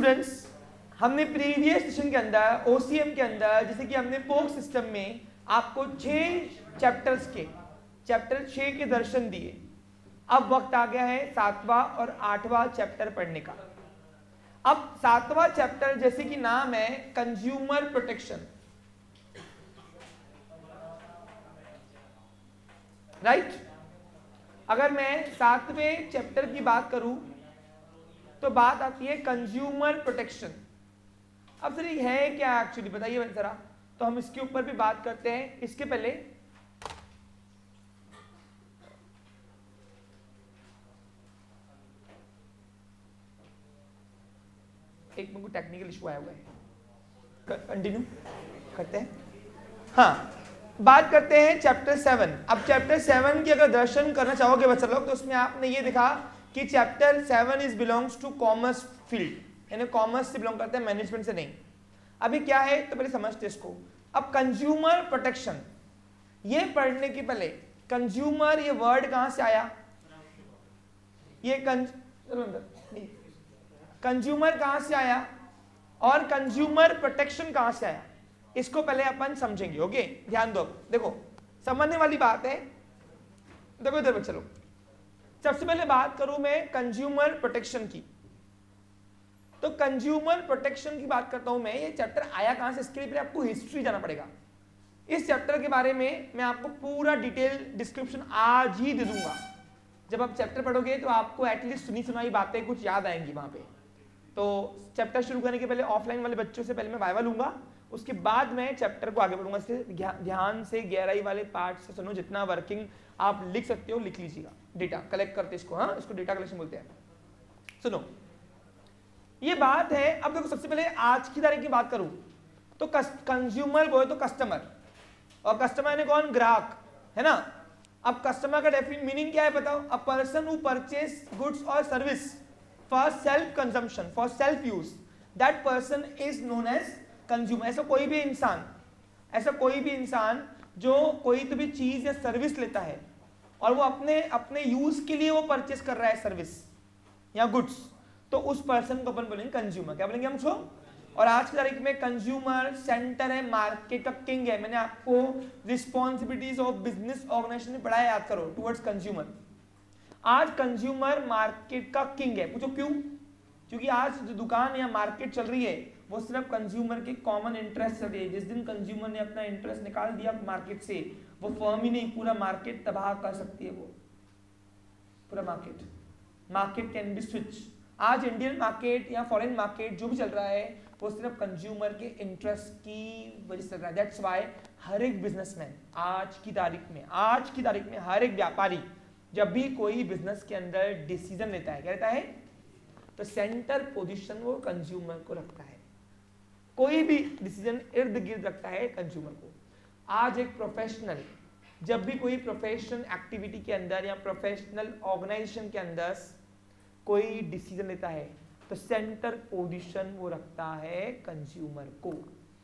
Students, हमने previous session के अंदर ओसीएम के अंदर जैसे कि हमने पोक सिस्टम में आपको 6 चैप्टर्स के चैप्टर 6 के दर्शन दिए। अब वक्त आ गया है 7वां और 8वां चैप्टर पढ़ने का। अब 7वां चैप्टर जैसे कि नाम है कंज्यूमर प्रोटेक्शन, राइट। अगर मैं 7वें चैप्टर की बात करूं तो बात आती है कंज्यूमर प्रोटेक्शन। अब सर ये है क्या एक्चुअली, बताइए जरा। तो हम इसके ऊपर भी बात करते हैं। इसके पहले एक मेरे को टेक्निकल इशू आया हुआ है, कंटिन्यू करते हैं। हाँ, बात करते हैं चैप्टर 7। अब चैप्टर 7 की अगर दर्शन करना चाहोगे बच्चा लोग तो उसमें आपने ये देखा कि chapter 7 is belongs to commerce field, यानी कॉमर्स से बिलोंग करते हैं, मैनेजमेंट से नहीं। अभी क्या है तो पहले समझते इसको। अब कंज्यूमर प्रोटेक्शन ये पढ़ने के पहले कंज्यूमर ये वर्ड कहां से आया, ये कंज्यूमर कहां से आया और कंज्यूमर प्रोटेक्शन कहां से आया, इसको पहले अपन समझेंगे। ओके, ध्यान दो। देखो समझने वाली बात है। देखो इधर बच्चे लोग, सबसे पहले बात करूं मैं कंज्यूमर प्रोटेक्शन की। तो कंज्यूमर प्रोटेक्शन की बात करता हूं मैं। ये चैप्टर आया कहां से, इसके लिए आपको हिस्ट्री जाना पड़ेगा। इस चैप्टर के बारे में मैं आपको पूरा डिटेल डिस्क्रिप्शन आज ही दे दूंगा। जब आप चैप्टर पढ़ोगे तो आपको एटलीस्ट सुनी सुनाई बातें कुछ याद आएंगी वहां पे। तो चैप्टर शुरू करने के पहले ऑफलाइन वाले बच्चों से पहले मैं वाइवा लूंगा, उसके बाद मैं चैप्टर को आगे बढ़ूंगा। इसलिए ध्यान से गहराई वाले पार्ट से सुनो, जितना वर्किंग आप लिख सकते हो लिख लीजिएगा। डेटा कलेक्ट करते इसको, हाँ इसको डेटा कलेक्शन बोलते हैं। सुनो ये बात है। अब देखो सबसे पहले आज की तारीख की बात करूं तो कंज्यूमर बोले तो कस्टमर, और कस्टमर यानी कौन, ग्राहक, है ना। अब कस्टमर का डेफिनेट मीनिंग क्या है बताओ, a person who purchase goods और service for self consumption, for self use, that person is known as consumer. ऐसा कोई भी इंसान जो कोई तो भी चीज या सर्विस लेता है और वो अपने यूज के लिए वो परचेस कर रहा है सर्विस या गुड्स, तो उस पर्सन को अपन बोलेंगे कंज्यूमर। क्या बोलेंगे हम उसको। और आज की तारीख में कंज्यूमर सेंटर है, मार्केट का किंग है। मैंने आपको रिस्पॉन्सिबिलिटीज ऑफ बिजनेस ऑर्गेनाइजेशन में पढ़ाया, याद करो, टुवर्ड्स कंज्यूमर। आज कंज्यूमर मार्केट का किंग है। पूछो क्यों। क्योंकि आज जो दुकान या मार्केट चल रही है वो सिर्फ कंज्यूमर के कॉमन इंटरेस्ट चल रही है। जिस दिन कंज्यूमर ने अपना इंटरेस्ट निकाल दिया मार्केट से, वो फर्म ही नहीं पूरा मार्केट तबाह कर सकती है। वो पूरा मार्केट कैन बी स्विच। आज इंडियन मार्केट या फॉरेन मार्केट जो भी चल रहा है वो सिर्फ कंज्यूमर के इंटरेस्ट की वजह से चल रहा है। दैट्स व्हाई हर एक बिजनेसमैन आज की तारीख में हर एक व्यापारी जब भी कोई बिजनेस के अंदर डिसीजन लेता है, क्या लेता है, तो सेंटर पोजीशन वो कंज्यूमर को रखता है। कोई भी डिसीजन इर्द गिर्द रखता है कंज्यूमर को। आज एक प्रोफेशनल जब भी कोई प्रोफेशनल एक्टिविटी के अंदर या प्रोफेशनल ऑर्गेनाइजेशन के अंदर कोई डिसीजन लेता है तो सेंटर पोजीशन वो रखता है कंज्यूमर को।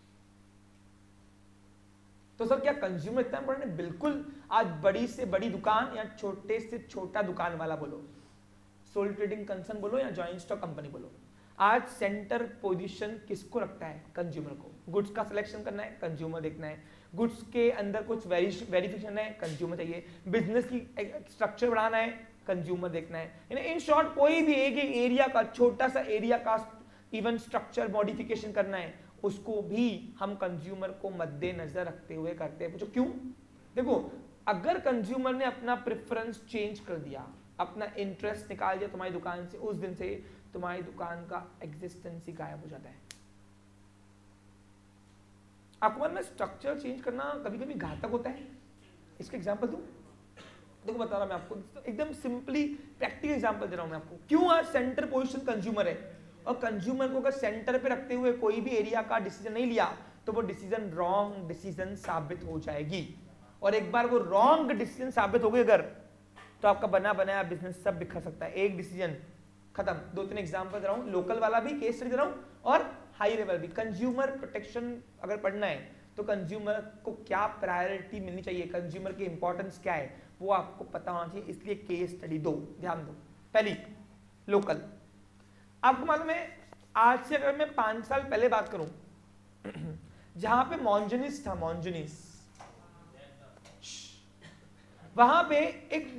तो सर क्या कंज्यूमर इतना इंपॉर्टेंट है? बिल्कुल। आज बड़ी से बड़ी दुकान या छोटे से छोटा दुकान वाला बोलो, सोल ट्रेडिंग कंसर्न बोलो या जॉइंट स्टॉक कंपनी बोलो, आज सेंटर पोजीशन किसको रखता है? कंज्यूमर को। गुड्स का सिलेक्शन करना है, कंज्यूमर देखना है। गुड्स के अंदर कुछ वेरिफिकेशन है, कंज्यूमर चाहिए। बिजनेस की स्ट्रक्चर बढ़ाना है, कंज्यूमर देखना है। इन शॉर्ट कोई भी एक एरिया का, छोटा सा एरिया का इवन स्ट्रक्चर मॉडिफिकेशन करना है, उसको भी हम कंज्यूमर को मद्देनजर रखते हुए करते हैं। पूछो क्यों? देखो अगर कंज्यूमर ने अपना प्रेफरेंस चेंज कर दिया, अपना इंटरेस्ट निकाल दिया तुम्हारी दुकान से, उस दिन से तुम्हारी दुकान का एग्जिस्टेंस ही गायब हो जाता है। आपको मालूम है स्ट्रक्चर चेंज करना कभी कभी घातक होता है। इसका एग्जांपल दूं? देखो बता रहा मैं आपको, एकदम सिंपली प्रैक्टिकल एग्जांपल दे रहा हूं मैं आपको। क्यों आज सेंटर पोजीशन कंज्यूमर है, और कंज्यूमर को अगर सेंटर पे रखते हुए कोई भी एरिया का डिसीजन नहीं लिया तो वो डिसीजन रॉन्ग डिसीजन साबित हो जाएगी। और एक बार वो रॉन्ग डिसीजन साबित हो गई अगर, तो आपका बना बनाया बिजनेस सब बिखर सकता है। एक डिसीजन खत्म। 2-3 एग्जांपल दे रहा हूं, लोकल वाला भी केस स्टडी दे रहा हूं और हाई लेवल भी। कंज्यूमर प्रोटेक्शन अगर पढ़ना है तो कंज्यूमर को क्या प्रायोरिटी मिलनी चाहिए, कंज्यूमर की इंपॉर्टेंस क्या है, वो आपको पता होना चाहिए। इसलिए केस स्टडी दो, ध्यान दो। पहली लोकल। आपको मालूम है आज से अगर मैं 5 साल पहले बात करूं, जहां पे मॉन्जनीस था, मॉन्जनीस, वहां पे एक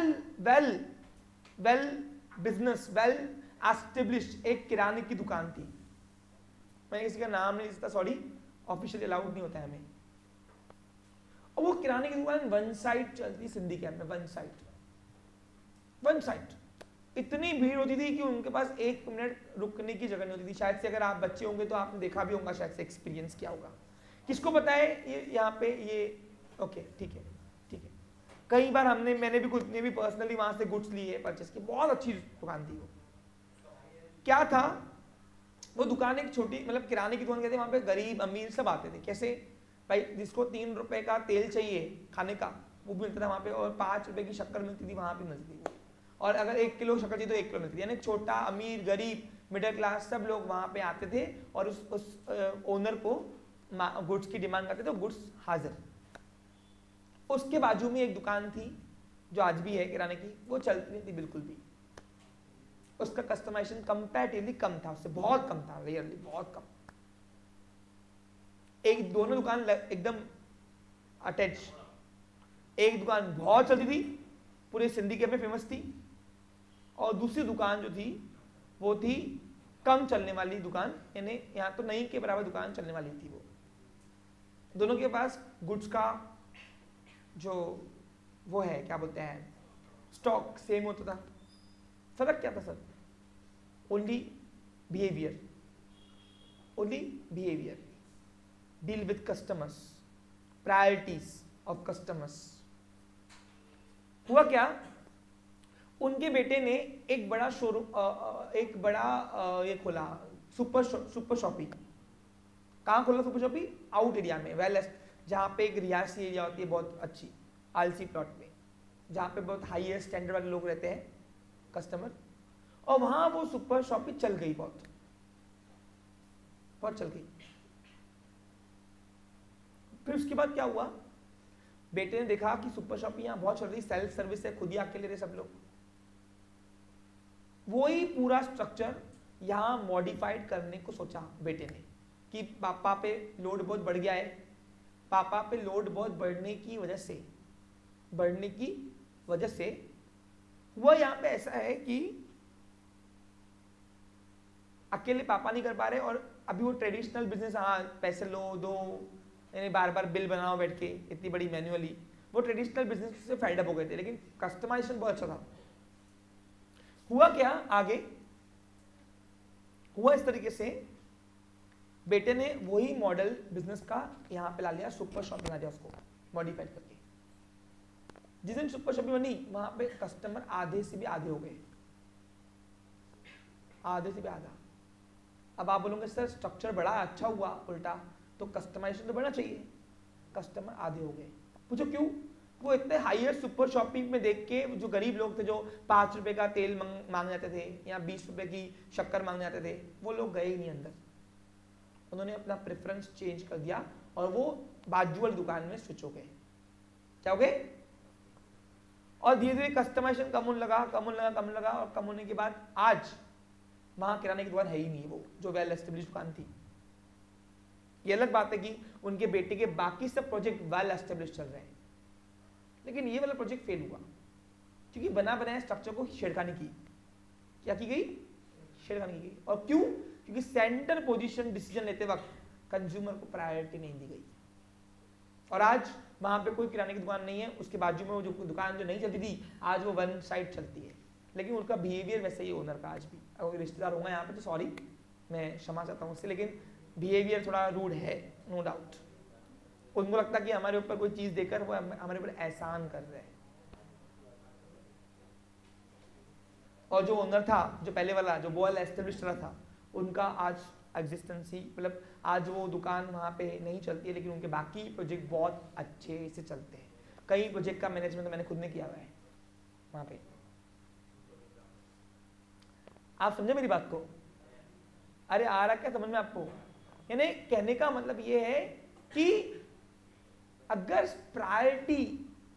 वेल बिजनेस, वेल एस्टेब्लिश्ड एक किराने की दुकान थी। मैं किसी का नाम नहीं लिखता, सॉरी, ऑफिशियली अलाउड नहीं होता है हमें। और वो किराने की दुकान वन साइड चलती, सिंधी कैंप में, वन साइड। इतनी भीड़ होती थी कि उनके पास 1 मिनट रुकने की जगह नहीं होती थी। शायद से अगर आप बच्चे होंगे तो आपने देखा भी होगा, शायद से एक्सपीरियंस किया होगा। किसको पता है ये यहाँ पे ये? ओके, ठीक है। कई बार मैंने भी पर्सनली वहां से गुड्स लिए, परचेस की। बहुत अच्छी दुकान थी वो। क्या था वो दुकान? एक छोटी, मतलब किराने की दुकान कहते हैं, वहां पे गरीब अमीर सब आते थे। कैसे भाई? जिसको 3 रुपए का तेल चाहिए खाने का, वो भी मिलता था वहां पे, और 5 रुपए की शक्कर मिलती थी, वहां पे मिलती थी। और अगर 1 किलो शक्कर चाहिए तो 1 किलो मिलती थी। यानी छोटा, अमीर, गरीब, मिडिल क्लास, सब लोग वहां पे आते थे और उस ओनर को गुड्स की डिमांड करते थे, तो गुड्स हाजिर। उसके बाजू में एक दुकान थी जो आज भी है किराने की, वो चलती नहीं थी बिल्कुल भी। उसका कस्टमाइजेशन कंपैरेटिवली कम था, उससे बहुत कम था, रियली बहुत कम। एक दोनों दुकान एकदम अटैच। एक दुकान बहुत चलती थी, पूरे सिंधी कैंप में फेमस थी, और दूसरी दुकान जो थी वो थी कम चलने वाली दुकान, यानी यहाँ तो नहीं के बराबर दुकान चलने वाली थी वो। दोनों के पास गुड्स का जो वो है, क्या बोलते हैं, स्टॉक सेम होता था। फर्क क्या था sir? Only behaviour, deal with customers, priorities of customers. हुआ क्या, उनके बेटे ने एक बड़ा शोरूम, एक बड़ा ये खोला, सुपर शॉपी। कहाँ खोला सुपर शॉपी? आउट एरिया में, जहाँ पे एक रिहायशी एरिया होती है बहुत अच्छी, आलसी प्लॉट में, जहाँ पे बहुत हाईएस्ट स्टैंडर्ड वाले लोग रहते हैं, कस्टमर। और वहां वो सुपर शॉपी चल गई, बहुत चल गई। फिर उसके बाद क्या हुआ, बेटे ने देखा कि सुपर शॉपी यहाँ बहुत चल रही, सेल्फ सर्विस है, खुद ही आके ले रहे सब लोग। वही पूरा स्ट्रक्चर यहाँ मॉडिफाइड करने को सोचा बेटे ने, कि पापा पे लोड बहुत बढ़ गया है। पापा पे लोड बहुत बढ़ने की वजह से हुआ यहाँ पे ऐसा है कि अकेले पापा नहीं कर पा रहे, और अभी वो ट्रेडिशनल बिजनेस, हाँ पैसे लो दो, यानी बार बार बिल बनाओ बैठ के इतनी बड़ी मैन्युअली, वो ट्रेडिशनल बिजनेस से फेड अप हो गए थे। लेकिन कस्टमाइजेशन बहुत अच्छा था। हुआ क्या आगे? हुआ इस तरीके से, बेटे ने वही मॉडल बिजनेस का यहाँ पे ला लिया, सुपर शॉप बना दिया उसको मॉडिफाइड करके। जिस दिन सुपर शॉप बनी, वहां पे कस्टमर आधे से भी आधे हो गए, आधे से भी आधा। अब आप बोलोगे सर स्ट्रक्चर बड़ा अच्छा हुआ, उल्टा तो कस्टमाइजेशन तो बढ़ना चाहिए। कस्टमर आधे हो गए। पूछो क्यों? वो इतने हाईएस्ट सुपर शॉपिंग में देख के जो गरीब लोग थे, जो 5 रुपए का तेल मांग जाते थे या 20 रुपए की शक्कर मांग जाते थे, वो लोग गए ही नहीं अंदर। उन्होंने अपना प्रेफरेंस चेंज कर दिया और वो बाजू वाली दुकान में स्विच हो गए। क्या हो गए? और धीरे धीरे कस्टमाइजेशन कम होने लगा, और कम होने के बाद आज वहां किराने की दुकान है ही नहीं, वो जो वेल एस्टेब्लिश्ड दुकान थी। ये अलग बात है कि उनके बेटे के बाकी सब प्रोजेक्ट वेल एस्टेब्लिश्ड चल रहे हैं, लेकिन ये वाला प्रोजेक्ट फेल हुआ क्योंकि बना बनाया स्ट्रक्चर को छेड़खानी की। क्या की गई? छेड़खानी की गई। और क्यों? क्योंकि सेंटर पोजीशन डिसीजन लेते वक्त कंज्यूमर को प्रायोरिटी नहीं दी गई। और आज वहां पे कोई किराने की दुकान नहीं है, उसके बाजू में वो जो दुकान जो नहीं चलती थी, आज वो वन साइड चलती है, लेकिन उनका बिहेवियर वैसे ही ओनर का आज भी। अगर रिश्तेदार होगा यहाँ पे तो सॉरी, मैं क्षमा चाहता हूँ उससे, लेकिन बिहेवियर थोड़ा रूड है, नो डाउट। उनको लगता है कि हमारे ऊपर कोई चीज देकर वो हमारे ऊपर एहसान कर रहे हैं। और जो ओनर था, जो पहले वाला, जो वेल एस्टेब्लिश्ड रहा था, उनका आज एग्जिस्टेंस ही, मतलब आज वो दुकान वहाँ पे नहीं चलती है, लेकिन उनके बाकी प्रोजेक्ट बहुत अच्छे से चलते हैं। कई प्रोजेक्ट का मैनेजमेंट तो मैंने खुद ने किया हुआ है वहाँ पे। आप समझे मेरी बात को? अरे आ रहा क्या समझ में आपको? यानी कहने का मतलब ये है कि अगर प्रायोरिटी,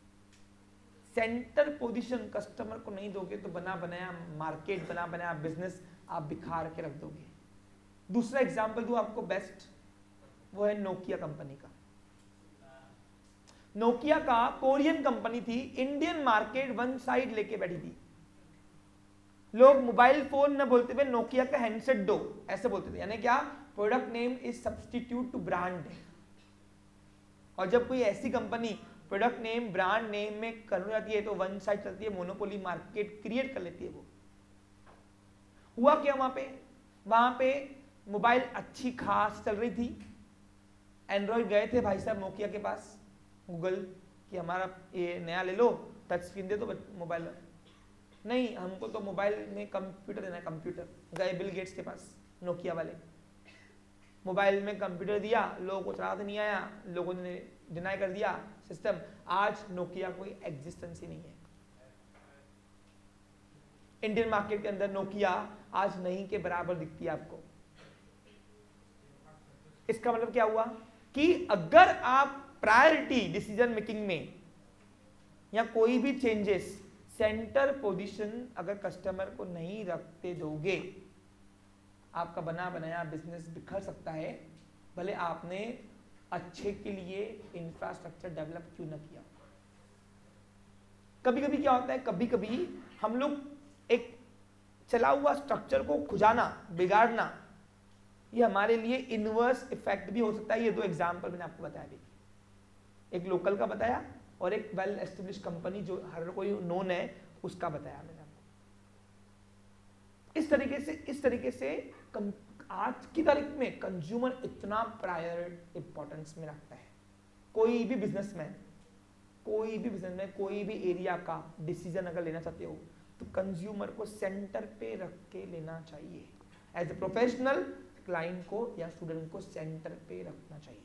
सेंटर पोजीशन कस्टमर को नहीं दोगे तो बना बनाया मार्केट, बना बनाया बिजनेस आप बिखार के रख दोगे। दूसरा एग्जाम्पल दूं आपको बेस्ट, वो है नोकिया कंपनी का। नोकिया का कोरियन कंपनी थी, इंडियन मार्केट वन साइड लेके बैठी थी। लोग मोबाइल फोन न बोलते हुए नोकिया का हैंडसेट दो ऐसे बोलते थे, यानी क्या, product name is substitute to brand name. और जब कोई ऐसी company product name brand name में करने जाती है तो वन साइड चलती है, मोनोपोली मार्केट क्रिएट कर लेती है। वो हुआ क्या वहां पे मोबाइल अच्छी खास चल रही थी। एंड्रॉइड गए थे भाई साहब नोकिया के पास, गूगल कि हमारा ये नया ले लो, टच स्क्रीन दे दो मोबाइल। नहीं, हमको तो मोबाइल में कंप्यूटर देना है, कंप्यूटर। गए बिल गेट्स के पास नोकिया वाले, मोबाइल में कंप्यूटर दिया, लोगों को चलाते नहीं आया, लोगों ने डिनाई कर दिया सिस्टम। आज नोकिया कोई एग्जिस्टेंस ही नहीं है। इंडियन मार्केट के अंदर नोकिया आज नहीं के बराबर दिखती है आपको। इसका मतलब क्या हुआ कि अगर आप प्रायोरिटी डिसीजन मेकिंग में या कोई भी चेंजेस, सेंटर पोजीशन अगर कस्टमर को नहीं रखते दोगे, आपका बना बनाया बिजनेस बिखर सकता है, भले आपने अच्छे के लिए इंफ्रास्ट्रक्चर डेवलप क्यों ना किया। कभी कभी क्या होता है, कभी कभी हम लोग एक चला हुआ स्ट्रक्चर को खुजाना, बिगाड़ना, ये हमारे लिए इनवर्स इफेक्ट भी हो सकता है। ये दो एग्जाम्पल मैंने आपको बताया अभी, एक लोकल का बताया और एक वेल एस्टेब्लिश कंपनी जो हर कोई नोन है उसका बताया मैंने आपको। इस तरीके से आज की तारीख में कंज्यूमर इतना प्रायर इंपॉर्टेंस में रखता है। कोई भी बिजनेसमैन कोई भी एरिया का डिसीजन अगर लेना चाहते हो तो कंज्यूमर को सेंटर पे रख के लेना चाहिए। एज ए प्रोफेशनल क्लाइंट को या स्टूडेंट को सेंटर पे रखना चाहिए।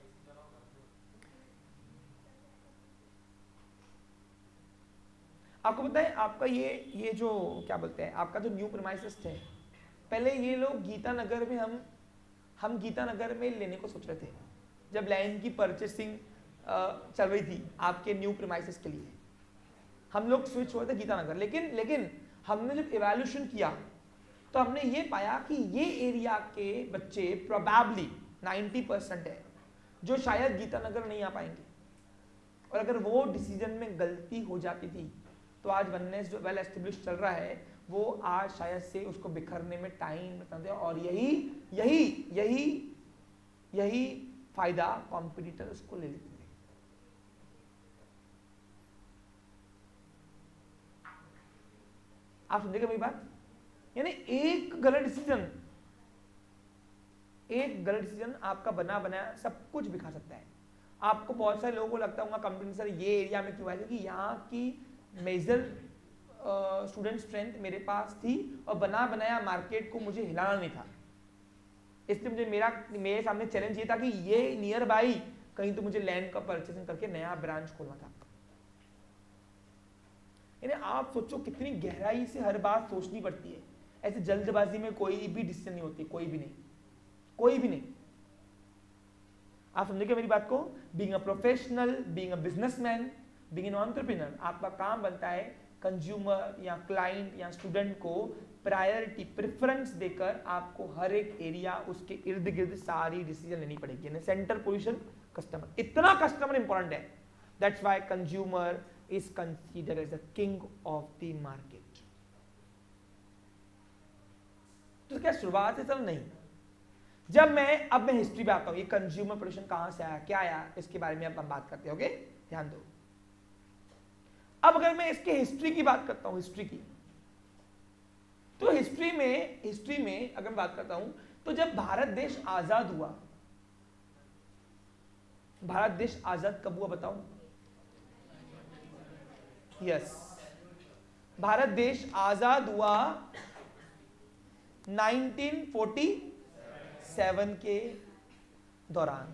आपको पता है, आपका ये जो क्या बोलते हैं, आपका जो न्यू प्रीमाइसेस है, पहले ये लोग गीता नगर में हम गीता नगर में लेने को सोच रहे थे जब लैंड की परचेसिंग चल रही थी आपके न्यू प्रीमाइसेस के लिए। हम लोग स्विच हुए थे गीता नगर, लेकिन हमने जब इवैल्यूएशन किया तो हमने ये पाया कि ये एरिया के बच्चे प्रोबेबली 90% है जो शायद गीता नगर नहीं आ पाएंगे। और अगर वो डिसीजन में गलती हो जाती थी तो आज वननेस जो वेल एस्टेब्लिश चल रहा है वो आज शायद से उसको बिखरने में टाइम लगता है। और यही फायदा कॉम्पिटिटर उसको ले लेते थे। आप समझेगा मेरी बात? यानी एक गलत डिसीजन आपका बना बनाया सब कुछ बिखा सकता है। आपको बहुत सारे लोगों को लगता होगा कंपनी सर ये एरिया में क्यों आया, क्योंकि यहाँ की मेजर स्टूडेंट स्ट्रेंथ मेरे पास थी और बना बनाया मार्केट को मुझे हिलाना नहीं था। इसलिए मुझे मेरे सामने चैलेंज ये था कि ये नियर बाई कहीं तो मुझे लैंड का परचेसिंग करके नया ब्रांच खोलना था। यानी आप सोचो कितनी गहराई से हर बात सोचनी पड़ती है। ऐसे जल्दबाजी में कोई भी डिसीजन नहीं होती, कोई भी नहीं। आप समझेंगे मेरी बात को? Being a professional, being a businessman, being an entrepreneur, आपका काम बनता है कंज्यूमर या क्लाइंट या स्टूडेंट को प्रायोरिटी, प्रेफरेंस देकर आपको हर एक एरिया उसके इर्द गिर्द सारी डिसीजन लेनी पड़ेगी। यानी सेंटर पोजीशन कस्टमर, इतना कस्टमर इंपॉर्टेंट है। That's why consumer is considered as the king of the market. तो क्या शुरुआत से सब नहीं। अब मैं हिस्ट्री पे आता हूं, ये कंज्यूमर प्रोडक्शन कहां से आया, क्या आया, इसके बारे में अब हम बात करते हैं। ओके, ध्यान दो। अब अगर मैं इसके हिस्ट्री की बात करता हूं, हिस्ट्री की, तो हिस्ट्री में अगर मैं बात करता हूं तो जब भारत देश आजाद हुआ, भारत देश आजाद कब हुआ बताओ? यस, भारत देश आजाद हुआ 1947 के दौरान।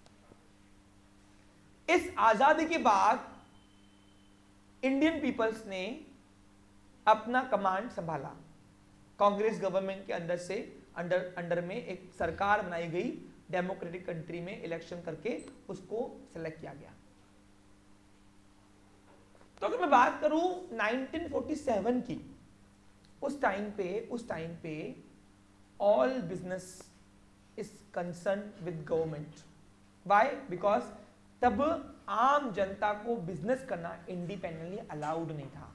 इस आजादी के बाद इंडियन पीपल्स ने अपना कमांड संभाला। कांग्रेस गवर्नमेंट के अंदर से अंडर में एक सरकार बनाई गई, डेमोक्रेटिक कंट्री में इलेक्शन करके उसको सेलेक्ट किया गया। तो अगर मैं बात करूं 1947 की, उस टाइम पे all business is concern with government. Why? Because तब आम जनता को बिजनेस करना इंडिपेंडेंटली अलाउड नहीं था.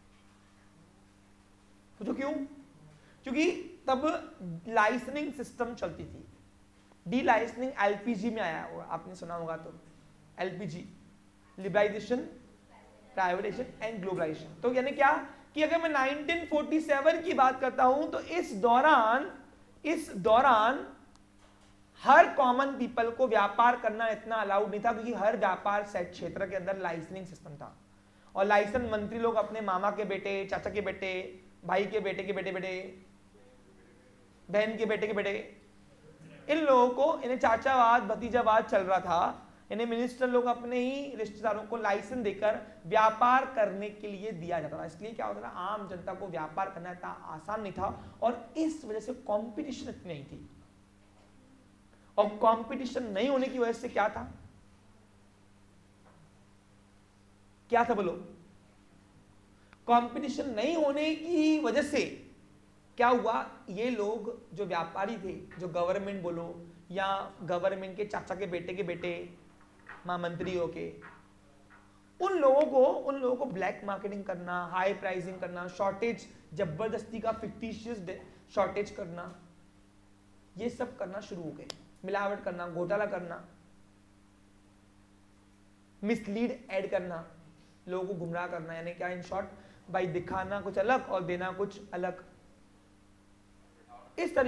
तो क्यों? क्योंकि तब लाइसेंसिंग सिस्टम चलती थी. डी लाइसेंसिंग एलपीजी में आया होगा, आपने सुना होगा. तो LPG, liberalisation, privatisation and globalisation. तो यानी क्या कि अगर मैं 1947 की बात करता हूं तो इस दौरान हर कॉमन पीपल को व्यापार करना इतना अलाउड नहीं था, क्योंकि हर व्यापार सेट क्षेत्र के अंदर लाइसेंसिंग सिस्टम था. और लाइसेंस मंत्री लोग अपने मामा के बेटे, चाचा के बेटे, भाई के बेटे के बेटे बेटे, बहन के बेटे के बेटे, इन लोगों को, इन्हें चाचावाद भतीजावाद चल रहा था. इन्हें मिनिस्टर लोग अपने ही रिश्तेदारों को लाइसेंस देकर व्यापार करने के लिए दिया जाता था. इसलिए क्या होता था, आम जनता को व्यापार करना इतना आसान नहीं था. और इस वजह से कंपटीशन इतनी नहीं थी. और कंपटीशन नहीं होने की वजह से क्या था? क्या था बोलो? कंपटीशन नहीं होने की वजह से क्या हुआ, ये लोग जो व्यापारी थे, जो गवर्नमेंट बोलो या गवर्नमेंट के चाचा के बेटे महामंत्रियों के, उन लोगों को ब्लैक मार्केटिंग करना, हाई प्राइसिंग करना, शॉर्टेज, जबरदस्ती का फिक्टिशियस शॉर्टेज करना, ये सब करना शुरू हो गए. मिलावट करना, घोटाला करना, मिसलीड ऐड करना, लोगों को गुमराह करना. यानी क्या? इन शॉर्ट, भाई दिखाना कुछ अलग और देना कुछ अलग. इस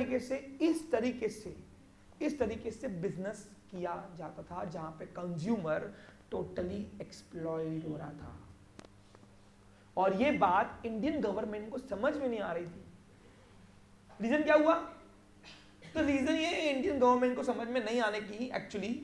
तरीके से बिजनेस किया जाता था, जहां पे कंज्यूमर टोटली एक्सप्लॉइट हो रहा था. और ये बात इंडियन गवर्नमेंट को समझ में नहीं आ रही थी. रीजन क्या हुआ? तो रीजन ये इंडियन गवर्नमेंट को समझ में नहीं आने की एक्चुअली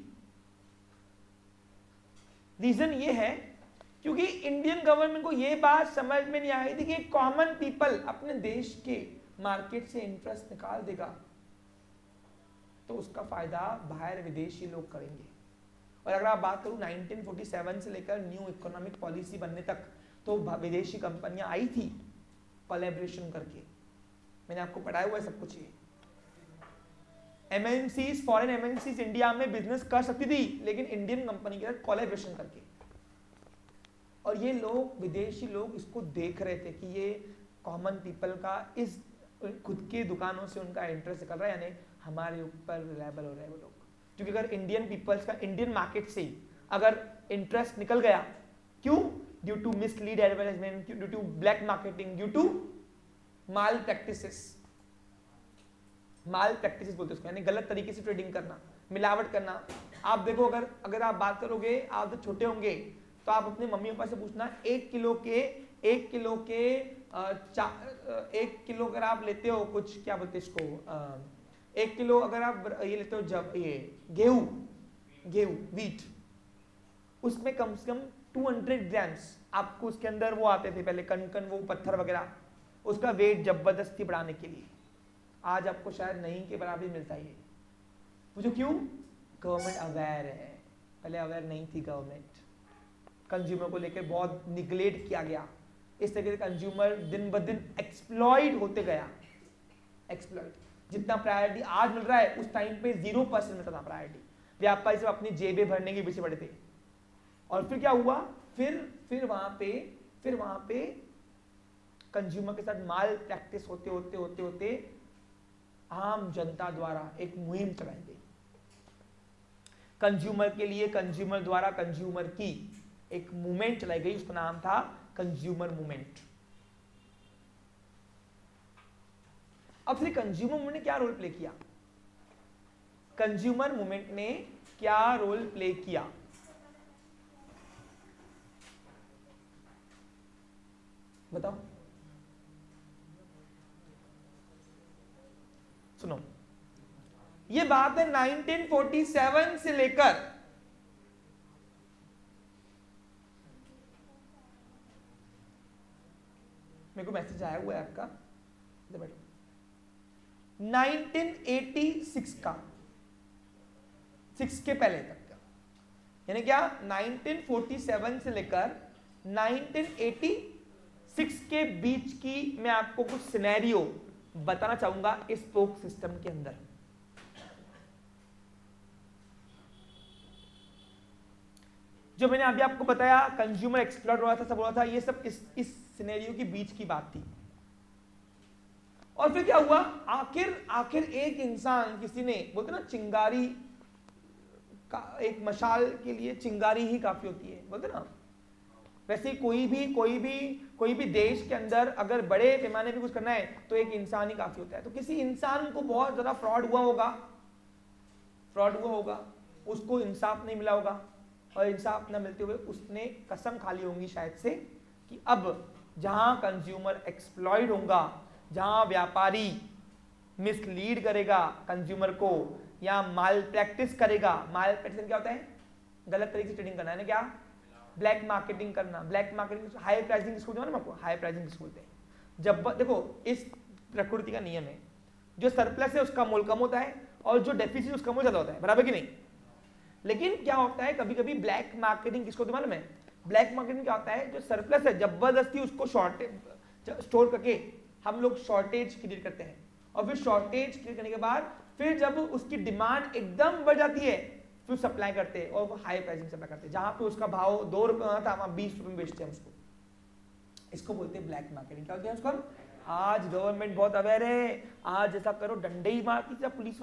रीजन ये है क्योंकि इंडियन गवर्नमेंट को ये बात समझ में नहीं आई थी कि कॉमन पीपल अपने देश के मार्केट से इंटरेस्ट निकाल देगा तो उसका फायदा बाहर विदेशी लोग करेंगे. और अगर आप बात करूं 1947 से लेकर न्यू इकोनॉमिक पॉलिसी बनने तक तो विदेशी कंपनियां आई थी कोलैबोरेशन करके. मैंने आपको पढ़ाया हुआ है सब कुछ. ये एमएनसीज, फॉरेन एमएनसीज इंडिया में बिजनेस कर सकती थी, लेकिन इंडियन कंपनी के साथ कोलैबोरेशन करके. और ये लोग, विदेशी लोग इसको देख रहे थे कि ये कॉमन पीपल का इस खुद के दुकानों से उनका इंटरेस्ट निकल रहा है, यानी हमारे ऊपर रिलायबल हो रहे हैं वो लोग. क्योंकि अगर इंडियन पीपल्स का इंडियन मार्केट से अगर इंटरेस्ट निकल गया, क्यों? Due to mislead advertisement, due to black marketing, due to malpractices बोलते हैं उसको, यानी गलत तरीके से ट्रेडिंग करना, मिलावट करना. आप देखो, अगर आप बात करोगे, आप तो छोटे होंगे तो आप अपने मम्मी पापा से पूछना, 1 किलो अगर आप लेते हो कुछ, क्या बोलते हैं इसको, 1 किलो अगर आप ये लेते हो, जब ये गेहूं वीट, उसमें कम से कम 200 ग्राम्स आपको उसके अंदर वो आते थे पहले, कण वो पत्थर वगैरह, उसका वेट जबरदस्ती बढ़ाने के लिए. आज आपको शायद नहीं के बराबर मिलता है. मुझे क्यों? गवर्नमेंट अवेयर है. पहले अवेयर नहीं थी गवर्नमेंट. कंज्यूमर को लेकर बहुत निगलेक्ट किया गया. इस तरीके से कंज्यूमर दिन ब दिन एक्सप्लॉइट होते गया. एक्सप्लॉइट. जितना प्रायोरिटी आज मिल रहा है उस टाइम पे 0% मिलता था प्रायोरिटी. व्यापारी सब अपनी जेबें भरने के पीछे पड़े थे. और फिर क्या हुआ? फिर वहां पे कंज्यूमर के साथ माल प्रैक्टिस होते आम जनता द्वारा एक मुहिम चलाई गई. कंज्यूमर के लिए, कंज्यूमर द्वारा कंज्यूमर की एक मूवमेंट चलाई गई. उसका नाम था कंज्यूमर मूवमेंट. अब फिर कंज्यूमर मूवमेंट ने क्या रोल प्ले किया? कंज्यूमर मूवमेंट ने क्या रोल प्ले किया? बताओ. सुनो, ये बात है 1947 से लेकर मेरे को मैसेज आया हुआ है आपका, बैठो, 1986 का, 6 के पहले तक का, यानी क्या 1947 से लेकर 1986 के बीच की मैं आपको कुछ सिनेरियो बताना चाहूंगा इस स्पोक सिस्टम के अंदर. जो मैंने अभी आपको बताया कंज्यूमर एक्सप्लॉइट हो रहा था, सब हो रहा था, ये सब इस सिनेरियो की बीच की बात थी। और फिर क्या हुआ, आखिर एक इंसान, किसी ने बोलते ना चिंगारी का, एक मशाल के लिए चिंगारी ही काफी होती है, बोलते ना, वैसे कोई भी देश के अंदर अगर बड़े पैमाने पे कुछ करना है तो एक इंसान ही काफी होता है। तो किसी इंसान को बहुत ज्यादा फ्रॉड हुआ होगा, उसको इंसाफ नहीं मिला होगा, और इंसाफ न मिलते हुए उसने कसम खा ली होंगी शायद से कि अब जहां कंज्यूमर एक्सप्लॉइट होगा, जहां व्यापारी मिसलीड करेगा कंज्यूमर को या माल प्रैक्टिस करेगा, माल प्रैक्टिस क्या होता है, गलत तरीके से ट्रेडिंग करना है ना, क्या ब्लैक मार्केटिंग करना, ब्लैक मार्केटिंग, हाई प्राइसिंग किसको बोलते हैं, आपको हाई प्राइसिंग किसको बोलते हैं। जब देखो इस प्रकृति का नियम है, जो सरप्लस है उसका मोल कम होता है और जो डेफिसिट उसका मोल ज्यादा होता है, बराबर कि नहीं। लेकिन क्या होता है कभी कभी ब्लैक मार्केटिंग किसको होती है मालूम है, ब्लैक मार्केटिंग क्या होता है, जो सरप्लस है जबरदस्ती उसको शॉर्टेज स्टोर करके हम लोग शॉर्टेज क्रिएट करते हैं, और फिर शॉर्टेज क्रिएट करने के बाद फिर जब उसकी डिमांड एकदम बढ़ जाती है फिर सप्लाई करते हैं और वो हाई प्राइसिंग सप्लाई करते हैं, जहां पे उसका भाव 2 रुपए होना था वहां 20 रुपए में बेचते हैं उसको। इसको बोलते हैं ब्लैक मार्केटिंग। क्या होते हैं उसको, आज गवर्नमेंट बहुत अवेयर है, आज ऐसा करो डंडे ही मारती सीधा पुलिस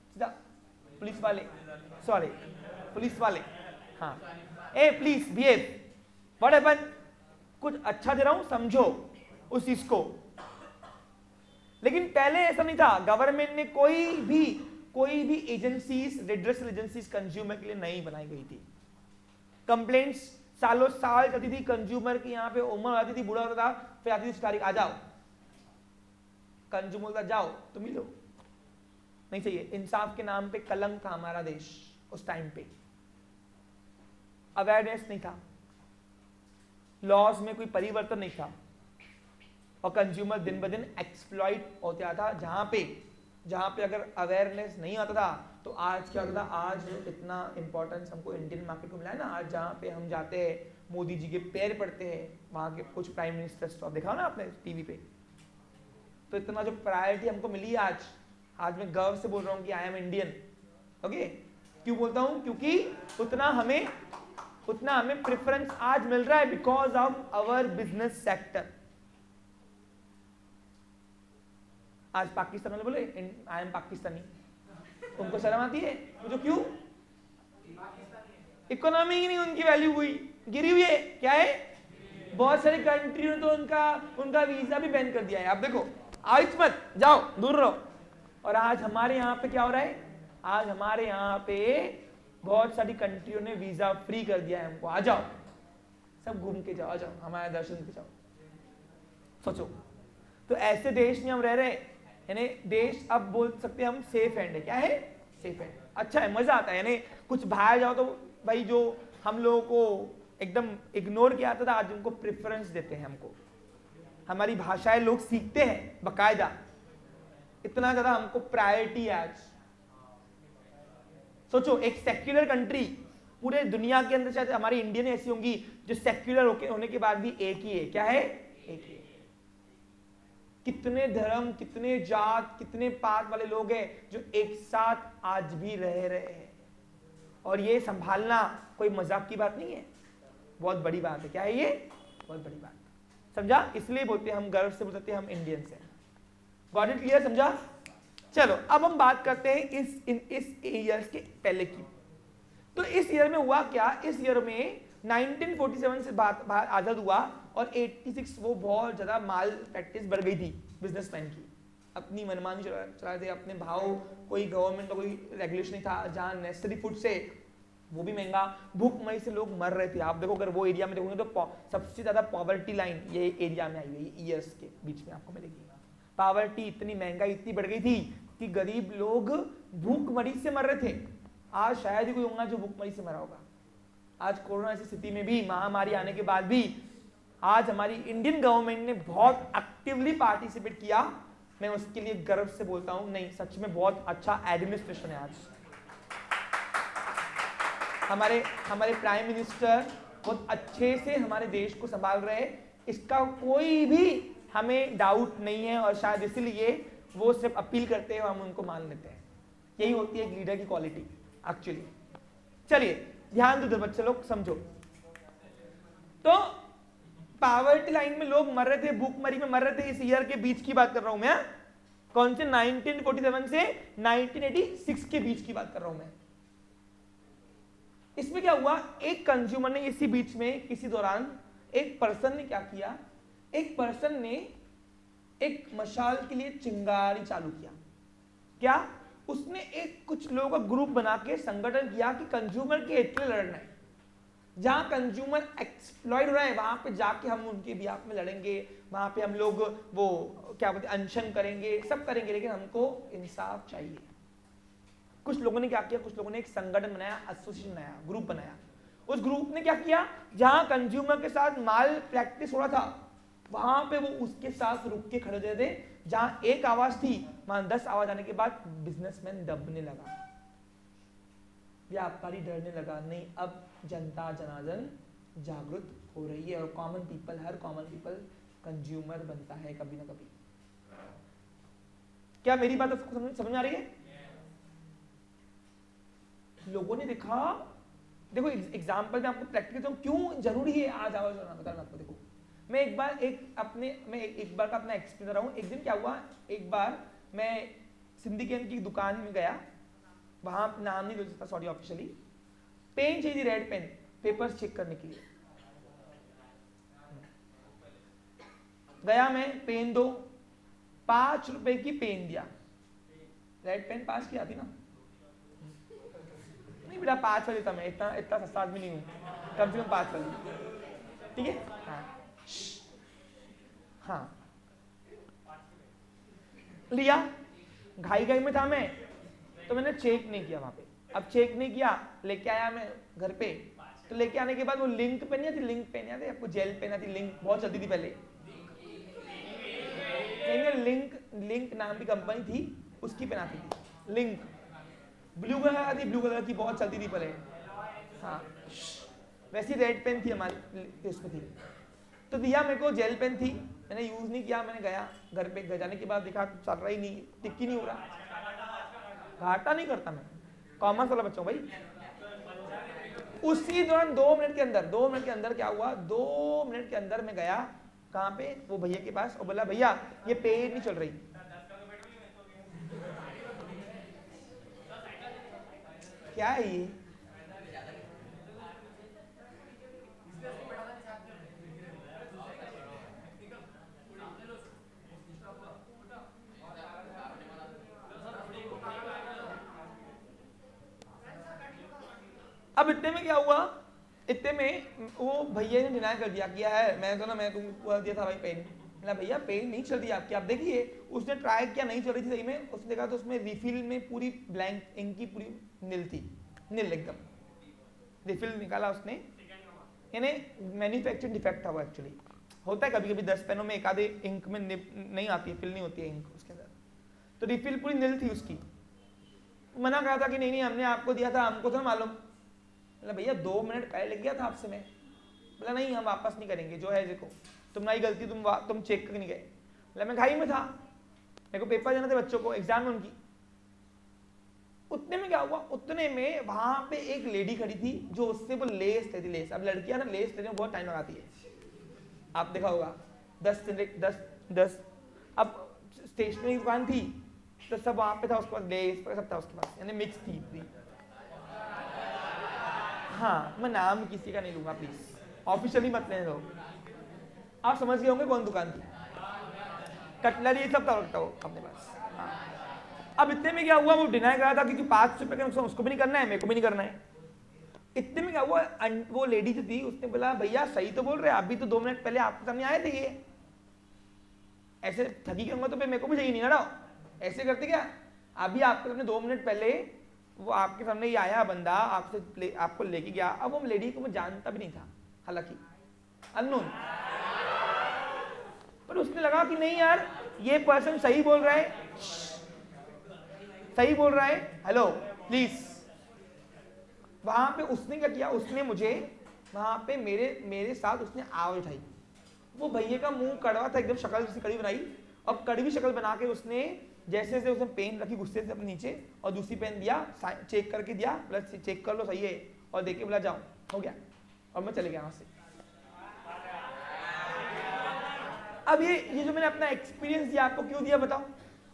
वाले, हाँ a please behave, what happened, कुछ अच्छा दे रहा हूं समझो उस चीज को। लेकिन पहले ऐसा नहीं था, गवर्नमेंट ने कोई भी एजेंसीज, रिड्रेसल एजेंसीज कंज्यूमर के लिए नहीं बनाई गई थी। कंप्लेंट्स सालों साल चलती थी, कंज्यूमर की यहाँ पे उम्र आती थी, बूढ़ा होता था, फिर आती थी तारीख, आ जाओ, कंज्यूमर का जाओ तो मिलो, नहीं चाहिए। इंसाफ के नाम पे कलंक था हमारा देश उस टाइम पे, अवेयरनेस नहीं था, लॉज में कोई परिवर्तन नहीं था, और कंज्यूमर दिन ब दिन एक्सप्लॉइट होते आता। जहां पे अगर अवेयरनेस नहीं आता था तो आज क्या होता था, आज इतना इंपॉर्टेंस हमको इंडियन मार्केट को मिला है ना, आज जहां पे हम जाते हैं मोदी जी के पैर पड़ते हैं, वहां के कुछ प्राइम मिनिस्टर्स तो आप देखा ना आपने टीवी पे, तो इतना जो प्रायोरिटी हमको मिली है आज मैं गर्व से बोल रहा हूँ कि आई एम इंडियन। ओके, क्यों बोलता हूँ, क्योंकि उतना हमें प्रेफरेंस आज मिल रहा है because of our business sector. आज पाकिस्तान वाले बोले आई एम पाकिस्तानी, उनको शर्म आती है मुझे, क्यों, इकोनॉमी ही नहीं उनकी वैल्यू हुई, गिरी हुई है, क्या है, बहुत सारी कंट्री ने तो उनका वीजा भी बैन कर दिया है। आप देखो, आज मत जाओ, दूर रहो। और आज हमारे यहाँ पे क्या हो रहा है, आज हमारे यहाँ पे बहुत सारी कंट्रियों ने वीजा फ्री कर दिया है हमको, आ जाओ सब घूम के जाओ, आ जाओ हमारे दर्शन के जाओ। सोचो, तो ऐसे देश में हम रह रहे हैं, यानी देश अब बोल सकते हैं हम सेफ हैंड है। क्या है, सेफ हैंड, अच्छा है, मजा आता है। यानी कुछ बाहर जाओ तो भाई जो हम लोगों को एकदम इग्नोर किया था आज उनको प्रेफरेंस देते हैं, हमको हमारी भाषाएं लोग सीखते हैं बकायदा, इतना ज्यादा हमको प्रायोरिटी है आज। सोचो, एक सेक्युलर कंट्री पूरे दुनिया के अंदर, शायद हमारी इंडियन ऐसी होंगी जो सेक्युलर होने के बाद भी एक ही है। क्या है, एक ही है। कितने धर्म, कितने जात, कितने पात वाले लोग हैं जो एक साथ आज भी रह रहे हैं, और ये संभालना कोई मजाक की बात नहीं है, बहुत बड़ी बात है। क्या है ये, बहुत बड़ी बात, समझा। इसलिए बोलते हैं हम, गर्व से बोलते हैं हम इंडियंस हैं। गॉट इट क्लियर, समझा। चलो अब हम बात करते हैं इस ईयर के पहले की। तो इस ईयर में हुआ क्या, इस ईयर में 1947 से आजाद हुआ और 86 वो बहुत ज्यादा माल प्रैक्टिस बढ़ गई थी बिजनेसमैन की, अपनी मनमानी चला रहे थे अपने भाव, कोई गवर्नमेंट का कोई रेगुलेशन नहीं था, जहाँ नेसेसरी फूड से वो भी महंगा, भूखमरी से लोग मर रहे थे। आप देखो, अगर वो एरिया में देखोगे तो सबसे ज्यादा पॉवर्टी लाइन ये एरिया में आई हुई है, ईयर्स के बीच में आपको मिलेगी। पॉवर्टी, इतनी महंगाई इतनी बढ़ गई थी कि गरीब लोग भूखमरी से मर रहे थे। आज शायद ही कोई होगा जो भूखमरी से मरा होगा। आज कोरोना जैसी स्थिति में भी, महामारी आने के बाद भी, आज हमारी इंडियन गवर्नमेंट ने बहुत एक्टिवली पार्टिसिपेट किया। मैं उसके लिए गर्व से बोलता हूं, नहीं सच में बहुत अच्छा एडमिनिस्ट्रेशन है। आज हमारे प्राइम मिनिस्टर बहुत अच्छे से हमारे देश को संभाल रहे हैं, इसका कोई भी हमें डाउट नहीं है, और शायद इसीलिए वो सिर्फ अपील करते हैं और हम उनको मान लेते हैं। यही होती है एक लीडर की क्वालिटी एक्चुअली। चलिए ध्यान दो बच्चे लोग, समझो। तो पॉवर्टी लाइन में लोग मर रहे थे, भूखमरी में मर रहे थे, इस ईयर के बीच की बात कर रहा हूं मैं। कौन से 1947 से 1986 के बीच की बात कर रहा हूं मैं। इसमें क्या हुआ, एक कंज्यूमर ने इसी बीच में किसी दौरान एक पर्सन ने क्या किया, एक पर्सन ने एक मशाल के लिए चिंगारी चालू किया। क्या, उसने एक कुछ लोगों का ग्रुप बना के संगठन किया कि कंज्यूमर के हित में लड़ना है। जहां कंज्यूमर एक्सप्लॉइट हो रहा है वहां पे जाके हम उनके बिहाफ में लड़ेंगे, वहां पे हम लोग वो क्या बोलते हैं अनशन करेंगे, सब करेंगे, लेकिन हमको इंसाफ चाहिए। कुछ लोगों ने क्या किया, कुछ लोगों ने एक संगठन बनाया, एसोसिएशन बनाया, ग्रुप बनाया। उस ग्रुप ने क्या किया, जहां कंज्यूमर के साथ माल प्रैक्टिस हो रहा था वहां पे वो उसके साथ रुक के खड़े होते थे। जहां एक आवाज थी वहां 10 आवाज आने के बाद बिजनेसमैन दबने लगा, व्यापारी डरने लगा। नहीं, अब जनता जनार्दन जागरूक हो रही है और कॉमन पीपल, हर कॉमन पीपल कंज्यूमर बनता है कभी ना कभी। क्या मेरी बात आपको समझ में आ रही है? लोगों ने देखा, देखो एग्जाम्पल में आपको प्रैक्टिकल तो क्यों जरूरी है आज आवाज बता रहा आपको। देखो मैं एक बार एक बार का अपना एक्सपीरियंस रहा हूँ। एक दिन क्या हुआ, एक बार मैं सिंडिकेट की दुकान में गया, वहां नाम नहीं ले सकता सॉरी ऑफिशियली, पेन चाहिए, रेड पेन, पेपर्स चेक करने के लिए गया मैं। पेन दो, 5 रुपए की पेन दिया, रेड पेन 5 की आती ना, नहीं बेटा 5 वाली था, मैं इतना सस्ता आदमी नहीं हूं, कम से कम 5 वाली, ठीक है। हाँ लिया, घाई में था मैं, तो मैंने चेक नहीं किया वहां पे। अब चेक नहीं किया, लेके आया मैं घर पे, तो लेके आने के बाद वो लिंक पेन नहीं आती, लिंक पेन आती आपको, जेल पेन आती, लिंक बहुत चलती थी पहले, लिंक नाम की कंपनी थी, उसकी पेन आती थी, लिंक ब्लू कलर आती, ब्लू कलर की बहुत चलती थी पहले। हाँ वैसी रेड पेन थी हमारी उसमें थी, तो दिया मेरे को, जेल पेन थी, मैंने यूज नहीं किया। मैंने गया घर पे, घर जाने के बाद देखा चल रहा ही नहीं, टिक ही नहीं हो रहा। घाटा नहीं करता मैं, कॉमर्स वाला बच्चा हूं भाई। उसी दौरान 2 मिनट के अंदर क्या हुआ, 2 मिनट के अंदर मैं गया कहाँ पे, वो भैया के पास, और बोला भैया ये पेन नहीं चल रही। क्या है ये, अब इतने में क्या हुआ, इतने में वो भैया ने डिनाई कर दिया, किया है मैं तुमको दिया था भाई पेन। ना भैया पेन नहीं चल रही आपकी, आप देखिए। उसने ट्राई किया, नहीं चल रही थी सही में। उसने देखा तो उसमें रिफिल में पूरी ब्लैंक इंक की पूरी नील थी, नील एकदम। रिफिल निकाला उसने, यानी मैन्युफैक्चरिंग डिफेक्ट था वो। एक्चुअली होता है कभी कभी 10 पेनों में एक आधे इंक में नहीं आती है, फिल नहीं होती है इंक उसके अंदर, तो रिफिल पूरी नील थी उसकी। मना करा था कि नहीं हमने आपको दिया था, हमको तो मालूम। बोला भैया 2 मिनट पहले लग गया था आपसे मैं। बोला नहीं हम वापस नहीं करेंगे, जो है देखो तुम्हारी गलती, तुम चेक करके नहीं गए। बोला मैं घाई में था, मेरे को पेपर देना थे बच्चों को, एग्जाम में उनकी। उतने में क्या हुआ, उतने में वहां पे एक लेडी खड़ी थी जो उससे वो लेस लेती, लेस। अब लड़कियां ना लेस लेने में बहुत टाइम लगाती है, आप देखा होगा। 10 अब स्टेशनरी की दुकान थी तो सब वहां पे था, उसके पास लेस सब था उसके पास, यानी मिक्स थी। हाँ मैं नाम किसी का नहीं लूंगा प्लीज, ऑफिशियली मत लेने दो। आप समझ गए होंगे कौन दुकान थी, कटलरी सब था अपने पास। हाँ। अब इतने में क्या हुआ, वो डिनाई करा था क्योंकि 5 रुपए का नुकसान उसको भी नहीं करना है, मेरे को भी नहीं करना है। इतने में क्या हुआ, वो लेडी जो थी उसने बोला भैया सही तो बोल रहे हैं, अभी तो 2 मिनट पहले आपके सामने आए थे, ये ऐसे ठगी करूंगा तो मेरे को भी चाहिए नहीं ना, ऐसे करते क्या। अभी आपके सामने 2 मिनट पहले वो आपके सामने ये आया बंदा, आपको लेके गया। अब वो लेडी को मैं जानता भी नहीं था, हालांकि अननोन, पर उसने लगा कि नहीं यार ये पर्सन सही बोल रहा है, सही बोल रहा है, हेलो प्लीज। वहां पे उसने क्या किया, उसने मुझे वहां पे मेरे साथ उसने आवाज उठाई। वो भैया का मुंह कड़वा था एकदम, शक्ल उसने कड़ी बनाई, और कड़वी शक्ल बना के उसने जैसे से उसने पेन रखी गुस्से से अपने नीचे, और दूसरी पेन दिया, चेक करके दिया, प्लस चेक कर लो सही है, और देके बोला जाओ, हो गया। और मैं चले गया वहां से। अब ये जो मैंने अपना एक्सपीरियंस दिया आपको क्यों दिया बताओ?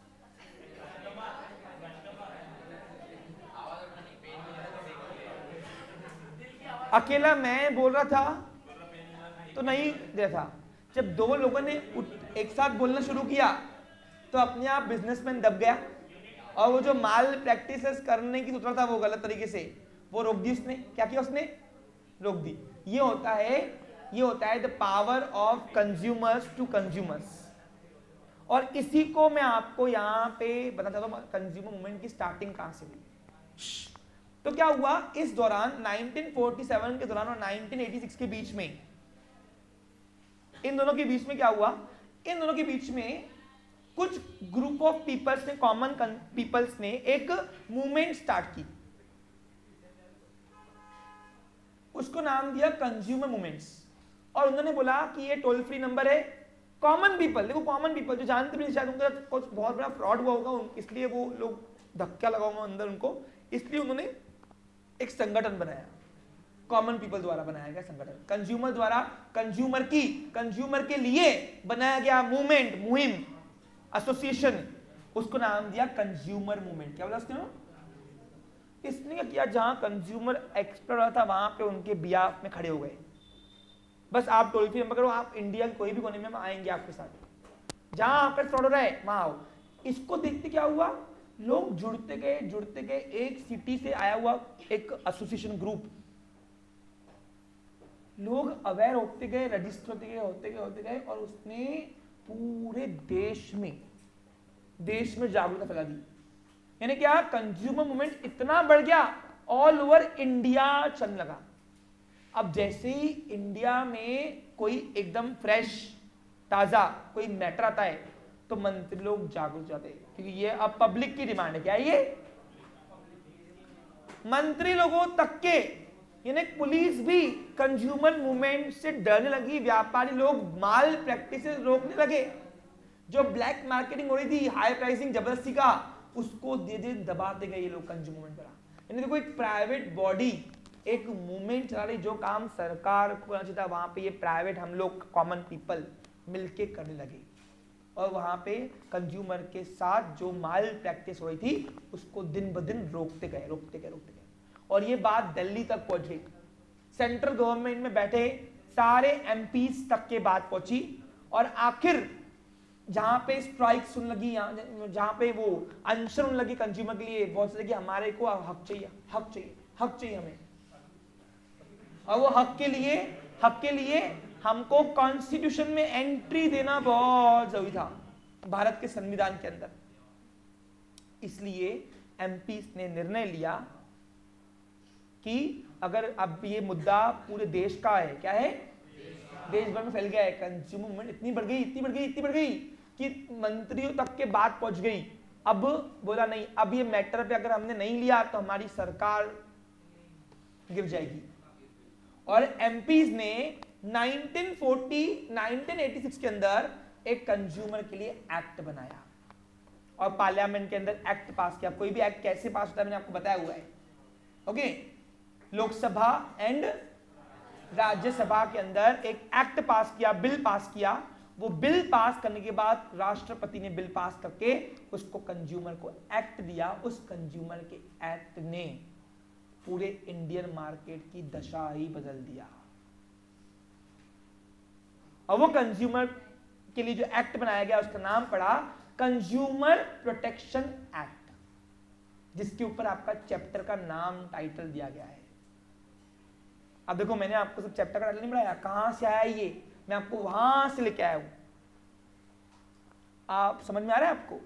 अकेला मैं बोल रहा था तो नहीं दिया था। जब दो लोगों ने एक साथ बोलना शुरू किया तो अपने आप बिजनेसमैन दब गया, और वो जो माल प्रैक्टिसेस करने की सोच रहा था वो गलत तरीके से, वो रोक दी उसने। क्या किया उसने? रोक दी। ये होता है the power of consumers to consumers. और इसी को मैं आपको यहाँ पे बताना चाहता हूँ, कंज्यूमर मूवमेंट की स्टार्टिंग कहाँ से हुई। तो क्या हुआ इस दौरान 1947 के दौरान और 1986 के बीच में, इन दोनों के बीच में क्या हुआ? इन दोनों के बीच में कुछ ग्रुप ऑफ पीपल्स ने, कॉमन पीपल्स ने एक मूवमेंट स्टार्ट की, उसको नाम दिया कंज्यूमर मूवमेंट्स। और उन्होंने बोला कि ये टोल फ्री नंबर है। कॉमन पीपल, देखो कॉमन पीपल जो जानते भी नहीं, शायद उनका कुछ बहुत बड़ा फ्रॉड हुआ होगा, इसलिए वो लोग धक्का लगा होगा अंदर उनको, इसलिए उन्होंने एक संगठन बनाया, कॉमन पीपल द्वारा बनाया गया संगठन, कंज्यूमर द्वारा, कंज्यूमर के लिए बनाया गया मूवमेंट, मुहिम, एसोसिएशन, उसको नाम दिया कंज्यूमर मूवमेंट। क्या बोला उसने? इसने क्या किया, जहां कंज्यूमर एक्सपर्ट रहा था वहां पे उनके बिहाफ में खड़े हो गए। बस आप टोल फ्री नंबर करो, आप इंडिया के कोई भी कोने में हम आएंगे आपके साथ, जहां आपका फ्रॉड हो रहा है वहां आओ। इसको देखते क्या हुआ, लोग जुड़ते गए, एक सिटी से आया हुआ एक एसोसिएशन ग्रुप, लोग अवेयर होते गए, रजिस्टर होते गए और उसने पूरे देश में जागरूकता फैला दी। यानी क्या, कंज्यूमर मूवमेंट इतना बढ़ गया, ऑल ओवर इंडिया चलने लगा। अब जैसे ही इंडिया में कोई एकदम फ्रेश ताजा कोई मैटर आता है तो मंत्री लोग जागरूक जाते हैं, क्योंकि ये अब पब्लिक की डिमांड है। क्या है ये? मंत्री लोगों तक के, यानी पुलिस भी कंज्यूमर मूवमेंट से डरने लगी, व्यापारी लोग माल प्रैक्टिस रोकने लगे, जो ब्लैक मार्केटिंग हो रही थी, हाई प्राइसिंग जबरदस्ती का, उसको धीरे धीरे दबाते गए ये लोग कंज्यूमर मूवमेंट पर। यानी देखो एक प्राइवेट बॉडी एक मूवमेंट चला रही, जो काम सरकार को करना चाहिए था वहां पे ये प्राइवेट हम लोग कॉमन पीपल मिलके करने लगे, और वहां पे कंज्यूमर के साथ जो माल प्रैक्टिस हो रही थी उसको दिन ब दिन रोकते गए। और ये बात दिल्ली तक पहुंच गई, सेंट्रल गवर्नमेंट में बैठे सारे एमपीज तक के बात पहुंची, और आखिर जहां पे स्ट्राइक सुन लगी, जहां पे वो अनशन सुन लगी कंज्यूमर के लिए, बहुत से कि हमारे को हक चाहिए हमें, और वो हक के लिए हमको कॉन्स्टिट्यूशन में एंट्री देना बहुत जरूरी था, भारत के संविधान के अंदर। इसलिए एमपीज ने निर्णय लिया कि अगर अब ये मुद्दा पूरे देश का है, क्या है, देश भर में फैल गया है, कंज्यूमर मूवमेंट इतनी बढ़ गई कि मंत्रियों तक के बात पहुंच गई। अब बोला नहीं, अब ये मैटर पे अगर हमने नहीं लिया तो हमारी सरकार गिर जाएगी। और एमपीज ने 1986 के अंदर एक कंज्यूमर के लिए एक्ट बनाया और पार्लियामेंट के अंदर एक्ट पास किया। कोई भी एक्ट कैसे पास होता है मैंने आपको बताया हुआ है, ओके। लोकसभा एंड राज्यसभा के अंदर एक एक्ट पास किया, बिल पास किया। वो बिल पास करने के बाद राष्ट्रपति ने बिल पास करके उसको कंज्यूमर को एक्ट दिया। उस कंज्यूमर के एक्ट ने पूरे इंडियन मार्केट की दशा ही बदल दिया। और वो कंज्यूमर के लिए जो एक्ट बनाया गया उसका नाम पड़ा कंज्यूमर प्रोटेक्शन एक्ट, जिसके ऊपर आपका चैप्टर का नाम टाइटल दिया गया है। अब देखो मैंने आपको सब चैप्टर का टाइटल नहीं बनाया, कहां से आया ये, मैं आपको वहां से लेके आया हूं। आप समझ में आ रहा है आपको?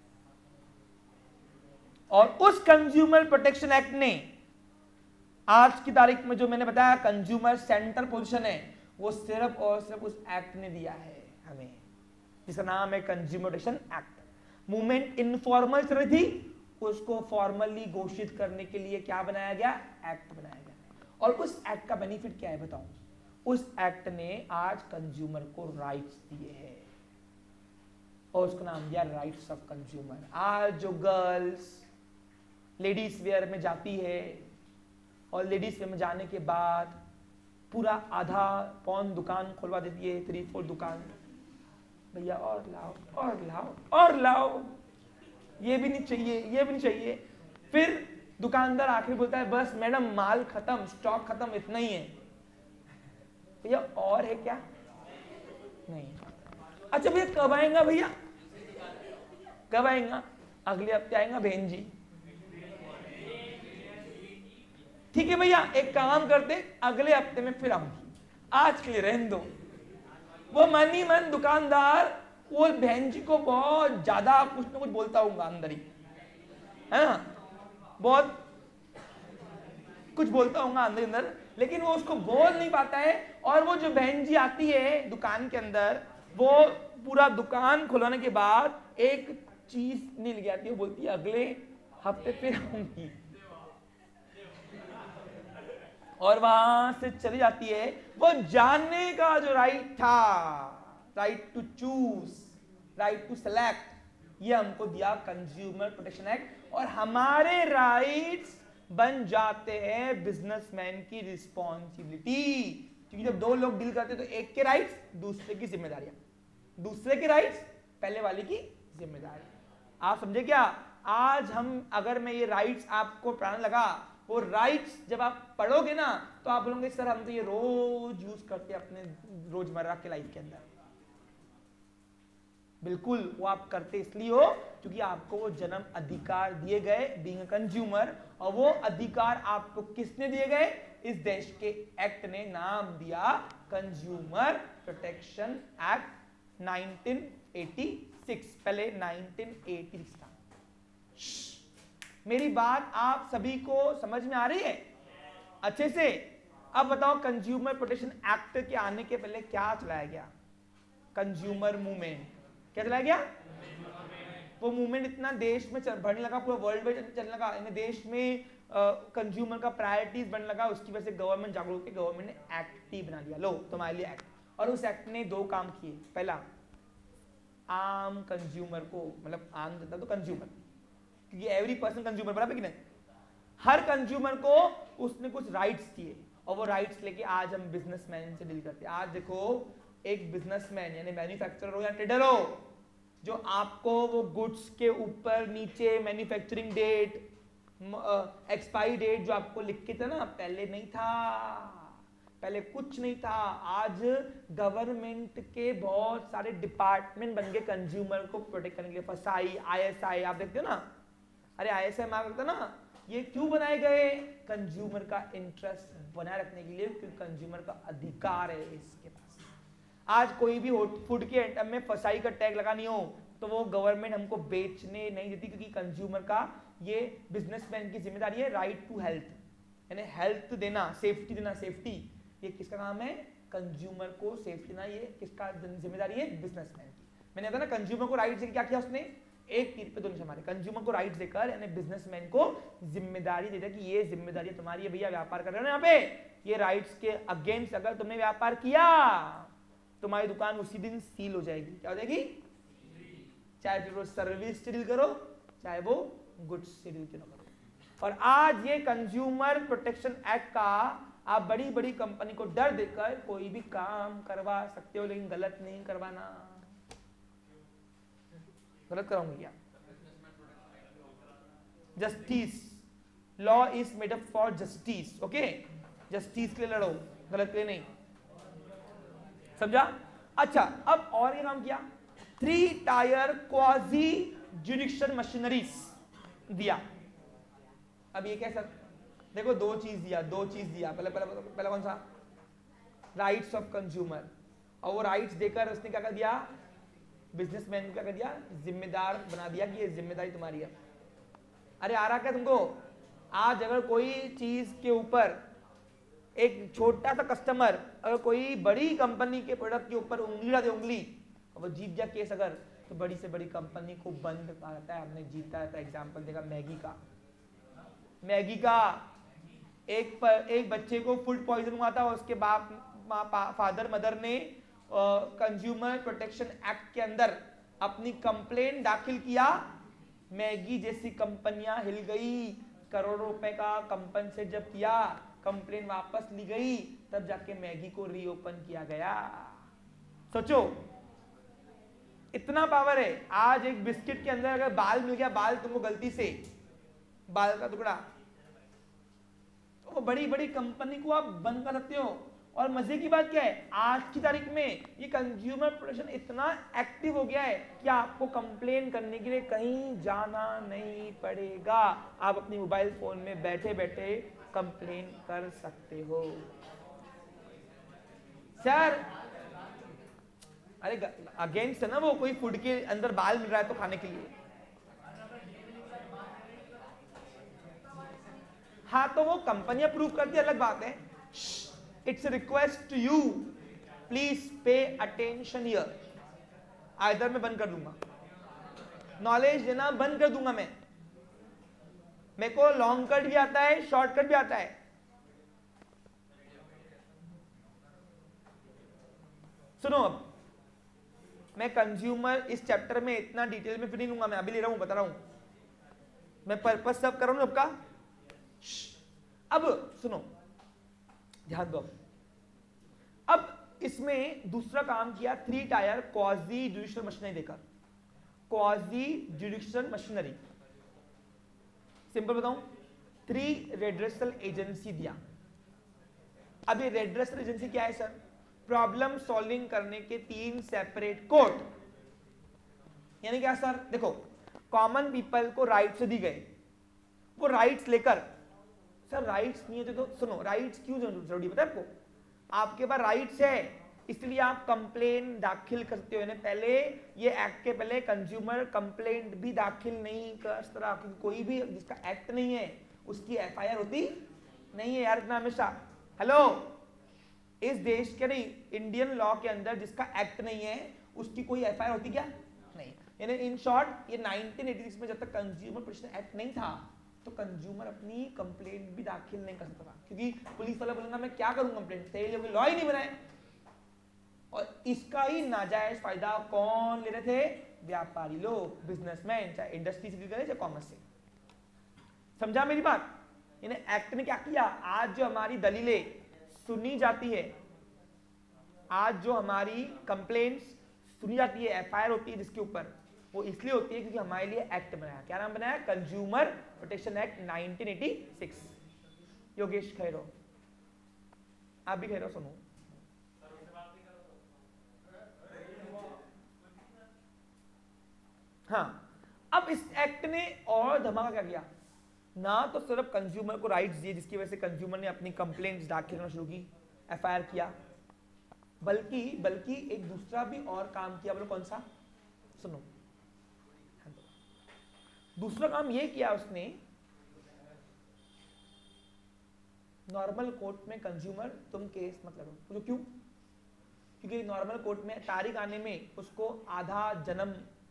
और उस कंज्यूमर प्रोटेक्शन एक्ट ने आज की तारीख में जो मैंने बताया कंज्यूमर सेंटर पोजीशन है, वो सिर्फ और सिर्फ उस एक्ट ने दिया है हमें, जिसका नाम है consumer protection act. Movement informal चल रही थी, उसको फॉर्मली घोषित करने के लिए क्या बनाया गया, एक्ट बनाया गया। और उस एक्ट का बेनिफिट क्या है बताऊं? उस एक्ट ने आज कंज्यूमर को राइट्स दिए हैं और उसका नाम दिया राइट्स ऑफ कंज्यूमर। आज जो गर्ल्स लेडीज वेयर में जाती है और लेडीज वेयर में जाने के बाद पूरा आधा पौन दुकान खुलवा देती है, 3-4 दुकान, भैया और लाओ और लाओ और लाओ, ये भी नहीं चाहिए, ये भी नहीं चाहिए। फिर दुकानदार आखिर बोलता है बस मैडम माल खत्म, स्टॉक खत्म, इतना ही है। भैया और है क्या? नहीं। अच्छा भैया कब आएगा? भैया कब आएगा? अगले हफ्ते आएगा बहन जी। ठीक है भैया, एक काम करते, अगले हफ्ते में फिर आऊंगी, आज के लिए रहने दो। वो मन ही मन दुकानदार वो बहन जी को बहुत ज्यादा कुछ ना कुछ बोलता होगा अंदर ही, है ना, बहुत कुछ बोलता होगा अंदर अंदर, लेकिन वो उसको बोल नहीं पाता है। और वो जो बहन जी आती है दुकान के अंदर, वो पूरा दुकान खुलाने के बाद एक चीज नहीं लेके आती है, बोलती है अगले हफ्ते फिर आऊंगी, और वहां से चली जाती है। वो जानने का जो राइट था, right to choose, right to select, ये हमको दिया कंज्यूमर प्रोटेक्शन एक्ट, और हमारे राइट्स बन जाते हैं बिजनेसमैन की रिस्पॉन्सिबिलिटी। क्योंकि जब दो लोग डील करते हैं तो एक के राइट्स, दूसरे की जिम्मेदारियां, दूसरे के राइट्स, पहले वाले की जिम्मेदारी। आप समझे क्या? आज हम, अगर मैं ये राइट्स आपको पढ़ाने लगा, वो राइट्स जब आप पढ़ोगे ना तो आप बोलोगे सर हम तो ये रोज यूज करते हैं अपने रोजमर्रा के लाइफ के अंदर। बिल्कुल, वो आप करते इसलिए हो क्योंकि आपको वो जन्म अधिकार दिए गए बीइंग अ कंज्यूमर, और वो अधिकार आपको किसने दिए गए? इस देश के एक्ट ने नाम दिया कंज्यूमर प्रोटेक्शन एक्ट 1986, पहले 1986 था। मेरी बात आप सभी को समझ में आ रही है अच्छे से? अब बताओ कंज्यूमर प्रोटेक्शन एक्ट के आने के पहले क्या चलाया गया? Consumer movement. क्या चलाया गया? वो मूवमेंट इतना देश में बढ़ने लगा, पूरा वर्ल्ड में चलने लगा, इन देश में कंज्यूमर का प्रायोरिटीज बनने लगा। उसकी वजह से गवर्नमेंट जागरूक, गवर्नमेंट ने एक्ट ही बना दिया, लो तुम्हारे लिए एक्ट। और उस एक्ट ने दो काम किए। पहला, आम कंज्यूमर को, मतलब आम जनता तो कंज्यूमर, क्योंकि एवरी पर्सन कंज्यूमर, बराबर कि नहीं? हर कंज्यूमर को उसने कुछ राइट्स दिए, और वो राइट्स लेके आज हम बिजनेसमैन से डील करते हैं। आज देखो, एक बिजनेसमैन यानी मैन्युफैक्चरर हो या ट्रेडर हो, जो आपको वो गुड्स के ऊपर नीचे मैन्युफैक्चरिंग डेट, एक्सपायरी डेट जो आपको लिख के था ना, पहले नहीं था, पहले कुछ नहीं था। आज गवर्नमेंट के बहुत सारे डिपार्टमेंट बन गए कंज्यूमर को प्रोटेक्ट करने के लिए। फसाई, ISI, आप देखते हो ना, अरे ISI मांग रखता ना, ये क्यों बनाए गए? कंज्यूमर का इंटरेस्ट बनाए रखने के लिए, क्योंकि कंज्यूमर का अधिकार है इसके पास। आज कोई भी फूड के आइटम में फसाई का टैग लगा नहीं हो तो वो गवर्नमेंट हमको बेचने नहीं देती, क्योंकि कंज्यूमर का ये बिजनेसमैन की जिम्मेदारी है। राइट टू हेल्थ, यानी हेल्थ देना, सेफ्टी देना, सेफ्टी ये किसका काम है? कंज्यूमर को सेफ्टी देना, ये किसका जिम्मेदारी है? बिजनेसमैन की। मैंने बताया ना, कंज्यूमर को राइट देकर क्या किया उसने? एक तीर पे दो निशान मारे। कंज्यूमर को राइट्स देकर यानी बिजनेसमैन को जिम्मेदारी दे दिया कि ये जिम्मेदारी तुम्हारी है भैया, व्यापार कर रहे हो ना यहाँ पे, ये राइट्स के अगेंस्ट अगर तुमने व्यापार किया तुम्हारी दुकान उसी दिन सील हो जाएगी। क्या हो जाएगी? चाहे फिर वो सर्विस से डील करो, चाहे वो गुड्स से डील करो। और आज ये कंज्यूमर प्रोटेक्शन एक्ट का आप बड़ी बड़ी कंपनी को डर देकर कोई भी काम करवा सकते हो, लेकिन गलत नहीं करवाना। गलत कराऊंगी क्या? Justice, law is made up for justice, okay? Justice के लिए लड़ो, गलत के लिए नहीं, समझा? अच्छा, अब और ये काम किया, 3 टायर क्वाजी जुडिशियल मशीनरीज दिया। अब ये कैसा? देखो, दो चीज दिया। पहले कौन सा? Rights of consumer. और वो राइट्स देकर उसने क्या कर दिया? बिजनेसमैन को क्या कर दिया? जिम्मेदार बना दिया कि ये जिम्मेदारी तुम्हारी है। अरे आ रहा क्या तुमको? आज अगर कोई चीज के ऊपर एक छोटा सा कस्टमर अगर कोई बड़ी कंपनी के प्रोडक्ट के ऊपर उंगली डाले, उंगली, और वो जीत गया केस अगर, तो बड़ी से बड़ी कंपनी को बंद करता है। हमने जीता है, एग्जांपल देगा मैगी का। एक बच्चे को फूड पॉइजन हुआ था, उसके फादर मदर ने कंज्यूमर प्रोटेक्शन एक्ट के अंदर अपनी कंप्लेंट दाखिल किया। मैगी जैसी कंपनियां हिल गई, करोड़ों रुपए का कंपनसेट जब किया, कंप्लेंट वापस ली गई, तब जाके मैगी को रीओपन किया गया। सोचो, इतना पावर है। आज एक बिस्किट के अंदर अगर बाल मिल गया, बाल तुमको गलती से, बाल का टुकड़ा, तो बड़ी बड़ी कंपनी को आप बंद कर सकते हो। और मजे की बात क्या है, आज की तारीख में ये कंज्यूमर प्रोटेक्शन इतना एक्टिव हो गया है कि आपको कंप्लेन करने के लिए कहीं जाना नहीं पड़ेगा। आप अपनी मोबाइल फोन में बैठे बैठे कंप्लेन कर सकते हो। सर अरे अगेंस्ट है ना वो, कोई फूड के अंदर बाल मिल रहा है तो खाने के लिए, हाँ तो वो कंपनी अप्रूव करती है, अलग बात है। It's request to you, please pay attention here. Either मैं बंद कर दूंगा, नॉलेज देना बंद कर दूंगा मैं। मेरे को लॉन्ग कट भी आता है, शॉर्टकट भी आता है। सुनो, अब मैं कंज्यूमर इस चैप्टर में इतना डिटेल में फिर नहीं लूंगा, मैं अभी ले रहा हूं, बता रहा हूं मैं, पर्पस सब कर रहा हूं आपका। अब सुनो, ध्यान दो। अब इसमें दूसरा काम किया 3 टायर क्वाजी जुडिशियल मशीनरी देकर। क्वाजी जुडिशियल मशीनरी, सिंपल बताऊं, 3 रेड्रेसल एजेंसी दिया। अब ये रेड्रेसल एजेंसी क्या है सर? प्रॉब्लम सॉल्विंग करने के 3 सेपरेट कोर्ट। यानी क्या सर? देखो, कॉमन पीपल को राइट्स दी गए, वो राइट्स लेकर, सर राइट्स नहीं है तो सुनो, राइट्स क्यों जरूरी पता है आपको? आपके पास राइट्स है इसलिए आप कंप्लेन दाखिल करते हो। पहले ये एक्ट के पहले कंज्यूमर कंप्लेंट भी दाखिल नहीं कर सकता, क्योंकि कोई भी जिसका एक्ट नहीं है उसकी एफआईआर होती नहीं है यार, इतना हमेशा। हेलो, इस देश के नहीं, इंडियन लॉ के अंदर जिसका एक्ट नहीं है उसकी कोई एफआईआर होती क्या? नहीं। यानी इन शॉर्ट, ये 1986 में जब तक कंज्यूमर प्रोटेक्शन एक्ट नहीं था तो कंज्यूमर अपनी कंप्लेंट भी दाखिल नहीं कर सकता था, क्योंकि पुलिस वाला बोलेगा मैं क्या करूं कंप्लेंट, तेरे लिए लॉ ही नहीं बनाए। और इसका ही नाजायज फायदा कौन ले रहे थे? व्यापारी लोग, बिजनेसमैन, चाहे इंडस्ट्री से करे चाहे कॉमर्स से। समझा मेरी बात? इन्हें एक्ट ने क्या किया, आज जो हमारी दलीलें सुनी जाती है, आज जो हमारी कंप्लेंट्स सुनी जाती है, एफआईआर होती है जिसके ऊपर, वो इसलिए होती है क्योंकि हमारे लिए एक्ट बनाया। क्या नाम बनाया? Consumer protection act 1986। योगेश खैरो, आप भी खैरो सुनो। हाँ, अब इस एक्ट ने और धमाका क्या किया, ना तो सिर्फ कंज्यूमर को राइट्स दिए जिसकी वजह से कंज्यूमर ने अपनी कंप्लेंट्स दाखिल करना शुरू की, एफआईआर किया, बल्कि एक दूसरा भी और काम किया। बोलो कौन सा? सुनो, दूसरा काम ये किया उसने, नॉर्मल कोर्ट में कंज्यूमर तुम केस मत लड़ो। तो क्यों? क्योंकि नॉर्मल कोर्ट में तारीख आने में उसको आधा जन्म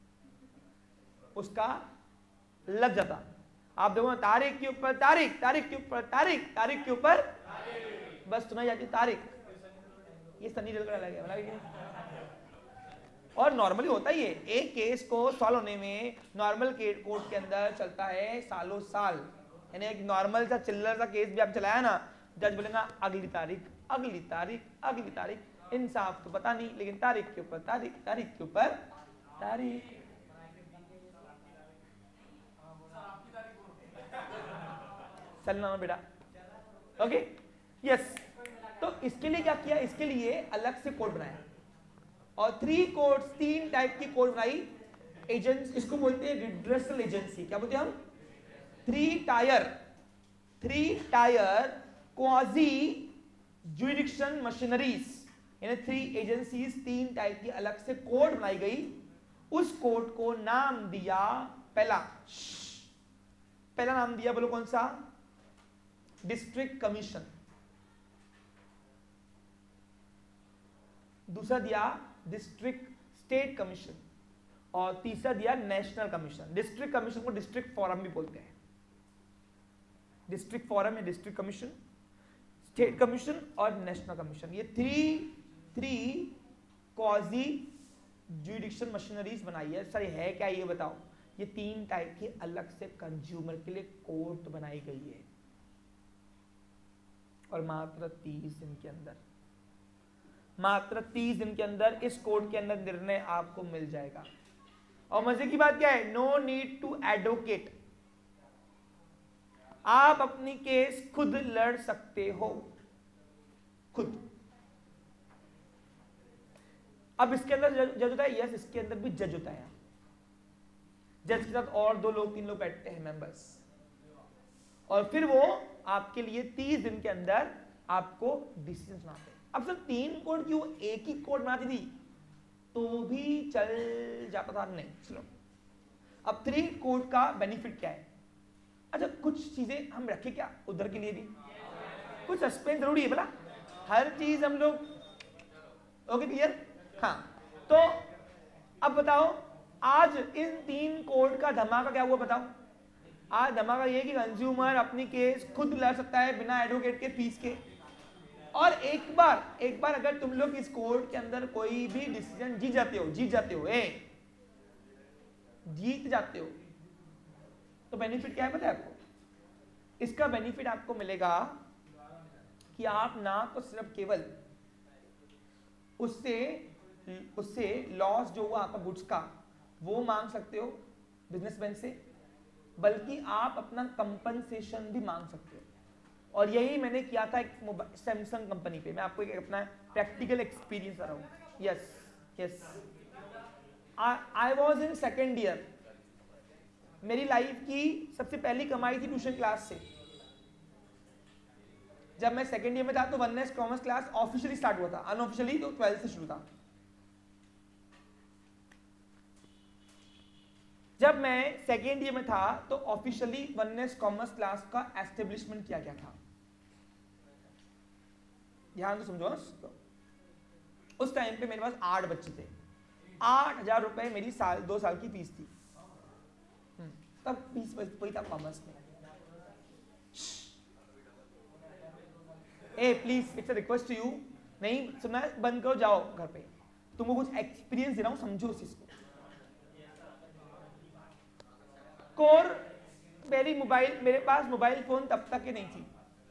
उसका लग जाता। आप देखो, तारीख के ऊपर तारीख, तारीख के ऊपर तारीख, तारीख के ऊपर बस सुनाई जाती तारीख। ये सनी देओल का अलग है। और नॉर्मली होता ही है, एक केस को सॉल्व होने में नॉर्मल कोर्ट के अंदर चलता है सालों साल। यानी एक नॉर्मल सा चिल्लर सा केस भी आप चलाया ना, जज बोलेगा अगली तारीख, अगली तारीख, अगली तारीख। इंसाफ तो पता नहीं, लेकिन तारीख के ऊपर तारीख, तारीख के ऊपर तारीख। चलना बेटा, ओके, यस। तो इसके लिए क्या किया? इसके लिए अलग से कोड बनाया और 3 कोड्स, 3 टाइप की कोड बनाई। एजेंट्स, इसको बोलते हैं रिड्रेसल एजेंसी। क्या बोलते हैं हम? 3 टायर क्वाजी जुडिक्शन मशीनरीज, यानी 3 एजेंसीज, 3 टाइप की अलग से कोड बनाई गई। उस कोड को नाम दिया, पहला नाम दिया, बोलो कौन सा? District commission. दूसरा दिया डिस्ट्रिक्ट स्टेट कमीशन, और तीसरा दिया नेशनल कमीशन। डिस्ट्रिक्ट कमीशन को डिस्ट्रिक्ट फोरम भी बोलते हैं। डिस्ट्रिक्ट फोरम या डिस्ट्रिक्ट कमीशन, स्टेट कमीशन और नेशनल कमीशन, ये 3 क्वाजी जुडिक्शन मशीनरीज बनाई है। सर है क्या ये बताओ? ये 3 टाइप की अलग से कंज्यूमर के लिए कोर्ट बनाई गई है, और मात्र 30 दिन के अंदर मात्र 30 दिन के अंदर इस कोर्ट के अंदर निर्णय आपको मिल जाएगा। और मजे की बात क्या है, नो नीड टू एडवोकेट, आप अपनी केस खुद लड़ सकते हो, खुद। अब इसके अंदर जज होता है, यस इसके अंदर भी जज होता है। जज के साथ और 2 लोग 3 लोग बैठते हैं मेंबर्स, और फिर वो आपके लिए 30 दिन के अंदर आपको डिसीजन सुनाते हैं। अब सर 3 कोर्ट क्यों, एक ही कोर्ट बनाती थी तो भी चल जाता था? नहीं, सुनो, अब 3 कोर्ट का बेनिफिट क्या है? अच्छा, कुछ चीजें हम रखें क्या उधर के लिए भी, कुछ सस्पेंस जरूरी है बोला, हर चीज हम लोग, ओके क्लियर? हाँ, तो अब बताओ आज इन 3 कोर्ट का धमाका क्या हुआ बताओ? आज धमाका ये कि कंज्यूमर अपनी केस खुद लड़ सकता है बिना एडवोकेट के फीस के। और एक बार अगर तुम लोग इस कोर्ट के अंदर कोई भी डिसीजन जीत जाते हो, जीत जाते हो, तो बेनिफिट क्या है पता है आपको? इसका बेनिफिट आपको मिलेगा कि आप ना तो सिर्फ केवल उससे लॉस जो हुआ आपका गुड्स का वो मांग सकते हो बिजनेसमैन से, बल्कि आप अपना कंपनसेशन भी मांग सकते हो। और यही मैंने किया था एक सैमसंग कंपनी पे। मैं आपको एक अपना प्रैक्टिकल एक्सपीरियंस आ रहा हूँ। Yes I was in 2nd year. मेरी लाइफ की सबसे पहली कमाई थी ट्यूशन क्लास से। जब मैं 2nd ईयर में था तो Oneness commerce class officially start हुआ था, अनऑफिशियली तो 12th से शुरू था। जब मैं 2nd ईयर में था तो ऑफिशियली वननेस कॉमर्स क्लास का एस्टेब्लिशमेंट किया गया था। ध्यान तो समझो ना, उस टाइम पे मेरे पास 8 बच्चे थे, 8,000 रुपए मेरी 2 साल की फीस थी। तब फीस वही था कॉमर्स में। A please, it's a request to you, नहीं सुनना बंद करो, जाओ घर पे। तुमको कुछ एक्सपीरियंस दे रहा हूं, समझो उस चीज को। कोर मेरे पास मोबाइल फोन तब तक ही नहीं थी,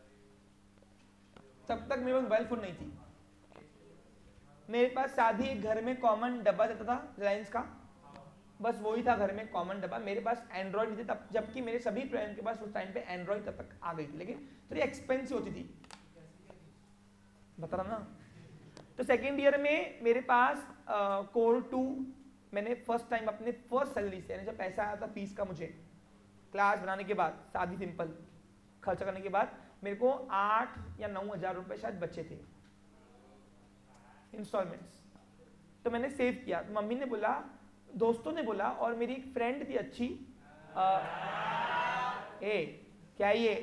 तब तक मेरे पास मोबाइल फोन नहीं थी। मेरे पास शादी एक घर में कॉमन डब्बा देता था रिलायंस का, बस वही था घर में कॉमन डब्बा। मेरे पास एंड्रॉइड नहीं थे तब, जबकि मेरे सभी फ्रेंड के पास उस टाइम पे एंड्रॉइड तब तक आ गई थी, लेकिन थोड़ी एक्सपेंसिव होती थी, बता रहा ना। तो 2nd ईयर में मेरे पास कोर 2 मैंने फर्स्ट टाइम अपने फर्स्ट सैलरी से, यानी जब पैसा आया था फीस का मुझे, क्लास बनाने के बाद, शादी सिंपल खर्चा करने के बाद, मेरे को 8 या 9,000 रुपए शायद बचे थे इंस्टॉलमेंट्स। तो मैंने सेव किया। तो मम्मी ने बोला, दोस्तों ने बोला, और मेरी एक फ्रेंड थी अच्छी, क्या ये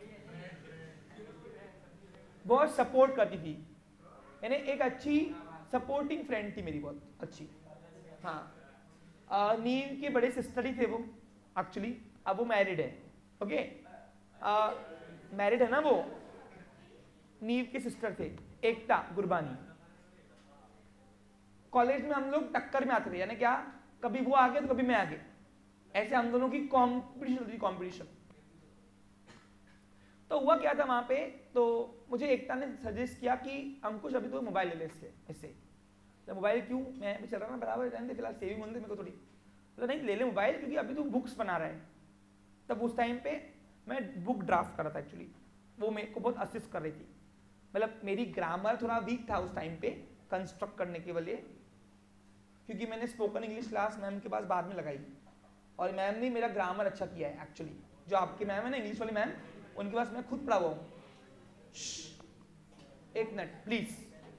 बहुत सपोर्ट करती थी, यानी एक अच्छी सपोर्टिंग फ्रेंड थी मेरी, बहुत अच्छी। हाँ, नीव के बड़े सिस्टर ही थे वो एक्चुअली, अब वो मैरिड है। ओके, मैरिड है ना वो। नीव के सिस्टर थे, एकता गुरबानी। कॉलेज में हम लोग टक्कर में आते थे, यानी क्या, कभी वो आगे तो कभी मैं आगे, ऐसे हम दोनों की कंपटीशन। तो हुआ क्या था वहां पे, तो मुझे एकता ने सजेस्ट किया कि अंकुश अभी तो मोबाइल ले ले इससे। तो मोबाइल क्यों, मैं भी चल रहा ना बराबर, फिलहाल सेविंग होने मेरे को थोड़ी, तो नहीं ले ले मोबाइल, क्योंकि अभी तू बुक्स बना रहा है। तब उस टाइम पे मैं बुक ड्राफ्ट कर रहा था एक्चुअली, वो मेरे को बहुत असिस्ट कर रही थी। मतलब मेरी ग्रामर थोड़ा वीक था उस टाइम पे कंस्ट्रक्ट करने के लिए, क्योंकि मैंने स्पोकन इंग्लिश क्लास मैम के पास बाद में लगाई, और मैम ने मेरा ग्रामर अच्छा किया है एक्चुअली। जो आपके मैम है ना, इंग्लिश वाली मैम, उनके पास मैं खुद पढ़ा हुआ हूँ। एक मिनट प्लीज।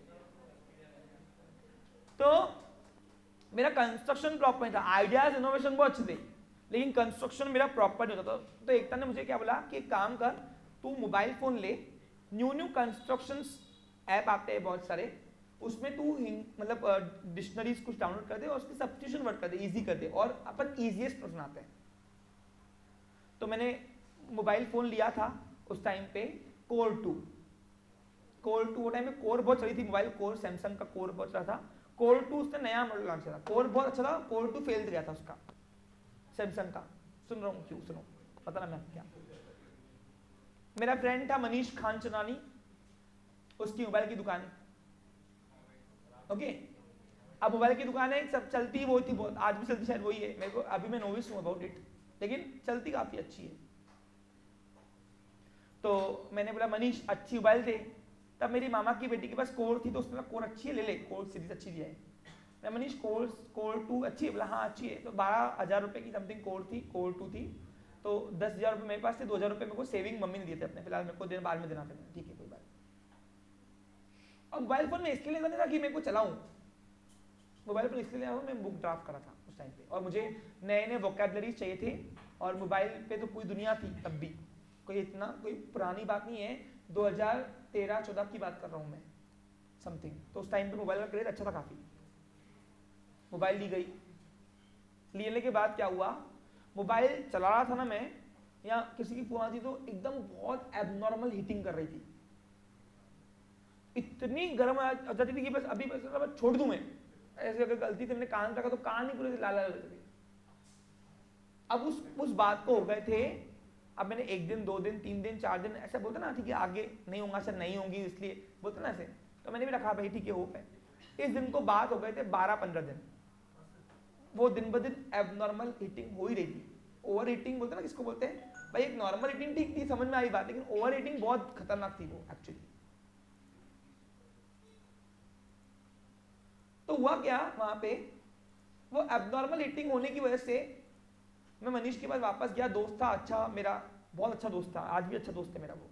तो मेरा कंस्ट्रक्शन प्रॉपर नहीं था, आइडियाज इनोवेशन बहुत अच्छे थे, लेकिन कंस्ट्रक्शन मेरा प्रॉपर नहीं होता था। तो एकता ने मुझे क्या बोला कि एक काम कर, तू मोबाइल फोन ले, न्यू कंस्ट्रक्शन ऐप आते हैं बहुत सारे, उसमें तू मतलब डिक्शनरीज कुछ डाउनलोड कर दे और उसकी सब्स्टिट्यूशन वर्ड कर दे, इजी कर दे, और अपन इजीएस्ट प्रश्न आते हैं। तो मैंने मोबाइल फोन लिया था उस टाइम पे कोर 2 वो टाइम में कोर बहुत चली थी मोबाइल, कोर सैमसंग का कोर बहुत चला था। कोर 2 उसने नया मॉडल लॉन्च किया था, कोर बहुत अच्छा था, कोर 2 फेल गया था उसका सैमसंग का। सुन रहा हूँ क्यों, सुनो पता ना मैं क्या। मेरा फ्रेंड था मनीष खान चनानी, उसकी मोबाइल की दुकान, ओके। अब मोबाइल की दुकान है, सब चलती वो थी बहुत, आज भी चलती शायद वही है, मेरे को अभी मैं नोविस हूँ अबाउट इट, लेकिन चलती काफ़ी अच्छी है। तो मैंने बोला मनीष अच्छी मोबाइल दे, तब मेरी मामा की बेटी के पास कोर थी, तो उसने कोर अच्छी है ले ले, कोर सीरीज अच्छी दिया है। मैं मनीष कोर 2 अच्छी है, बोला हाँ अच्छी है। तो 12,000 रुपये की समथिंग कोर थी, कोर 2 थी। तो 10,000 रुपये मेरे पास थे, 2,000 रुपये मेरे को सेविंग मम्मी ने दिए थे अपने, फिलहाल मेरे को दिन बाद में देना था, ठीक है कोई बात। और मोबाइल फोन में इसके लिए नहीं था कि मेरे को चलाऊँ, मोबाइल फोन इसके लिए मैं बुक ड्राफ्ट करा था उस टाइम पे, और मुझे नए नए वोकैबुलरीज चाहिए थे, और मोबाइल पे तो पूरी दुनिया थी तब भी, कोई इतना कोई पुरानी बात नहीं है, 2013-14 की बात कर रहा हूँ मैं समथिंग। तो उस टाइम पे मोबाइल का क्रेज अच्छा था काफ़ी। मोबाइल ली गई, लेने के बाद क्या हुआ, मोबाइल चला रहा था ना मैं, या किसी की फोन आती तो एकदम बहुत एबनॉर्मल हीटिंग कर रही थी, इतनी गर्म आ जाती थी कि बस अभी बस छोड़ दूं मैं, ऐसे अगर गलती से मैंने कान रखा तो कान ही पूरे लाल लाल हो गए। अब उस बात को हो गए थे, अब मैंने 1 दिन 2 दिन 3 दिन 4 दिन ऐसा बोलता ना, ठीक है आगे नहीं होगा सर, नहीं होंगी इसलिए बोलते ना ऐसे, तो मैंने भी रखा भाई ठीक है होप है। इस दिन को बात हो गए थे 12-15 दिन, वो दिन ब दिन एबनॉर्मल हीटिंग हो ही रही थी। ओवर हीटिंग बोलते ना किसको बोलते हैं भाई, एक नॉर्मल हीटिंग ठीक थी, समझ में आई बात, लेकिन ओवर हीटिंग बहुत खतरनाक थी वो एक्चुअली। तो हुआ क्या वहां पे, वो एबनॉर्मल हीटिंग होने की वजह से मैं मनीष के पास वापस गया, दोस्त था अच्छा मेरा, बहुत अच्छा दोस्त था, आज भी अच्छा दोस्त है मेरा वो।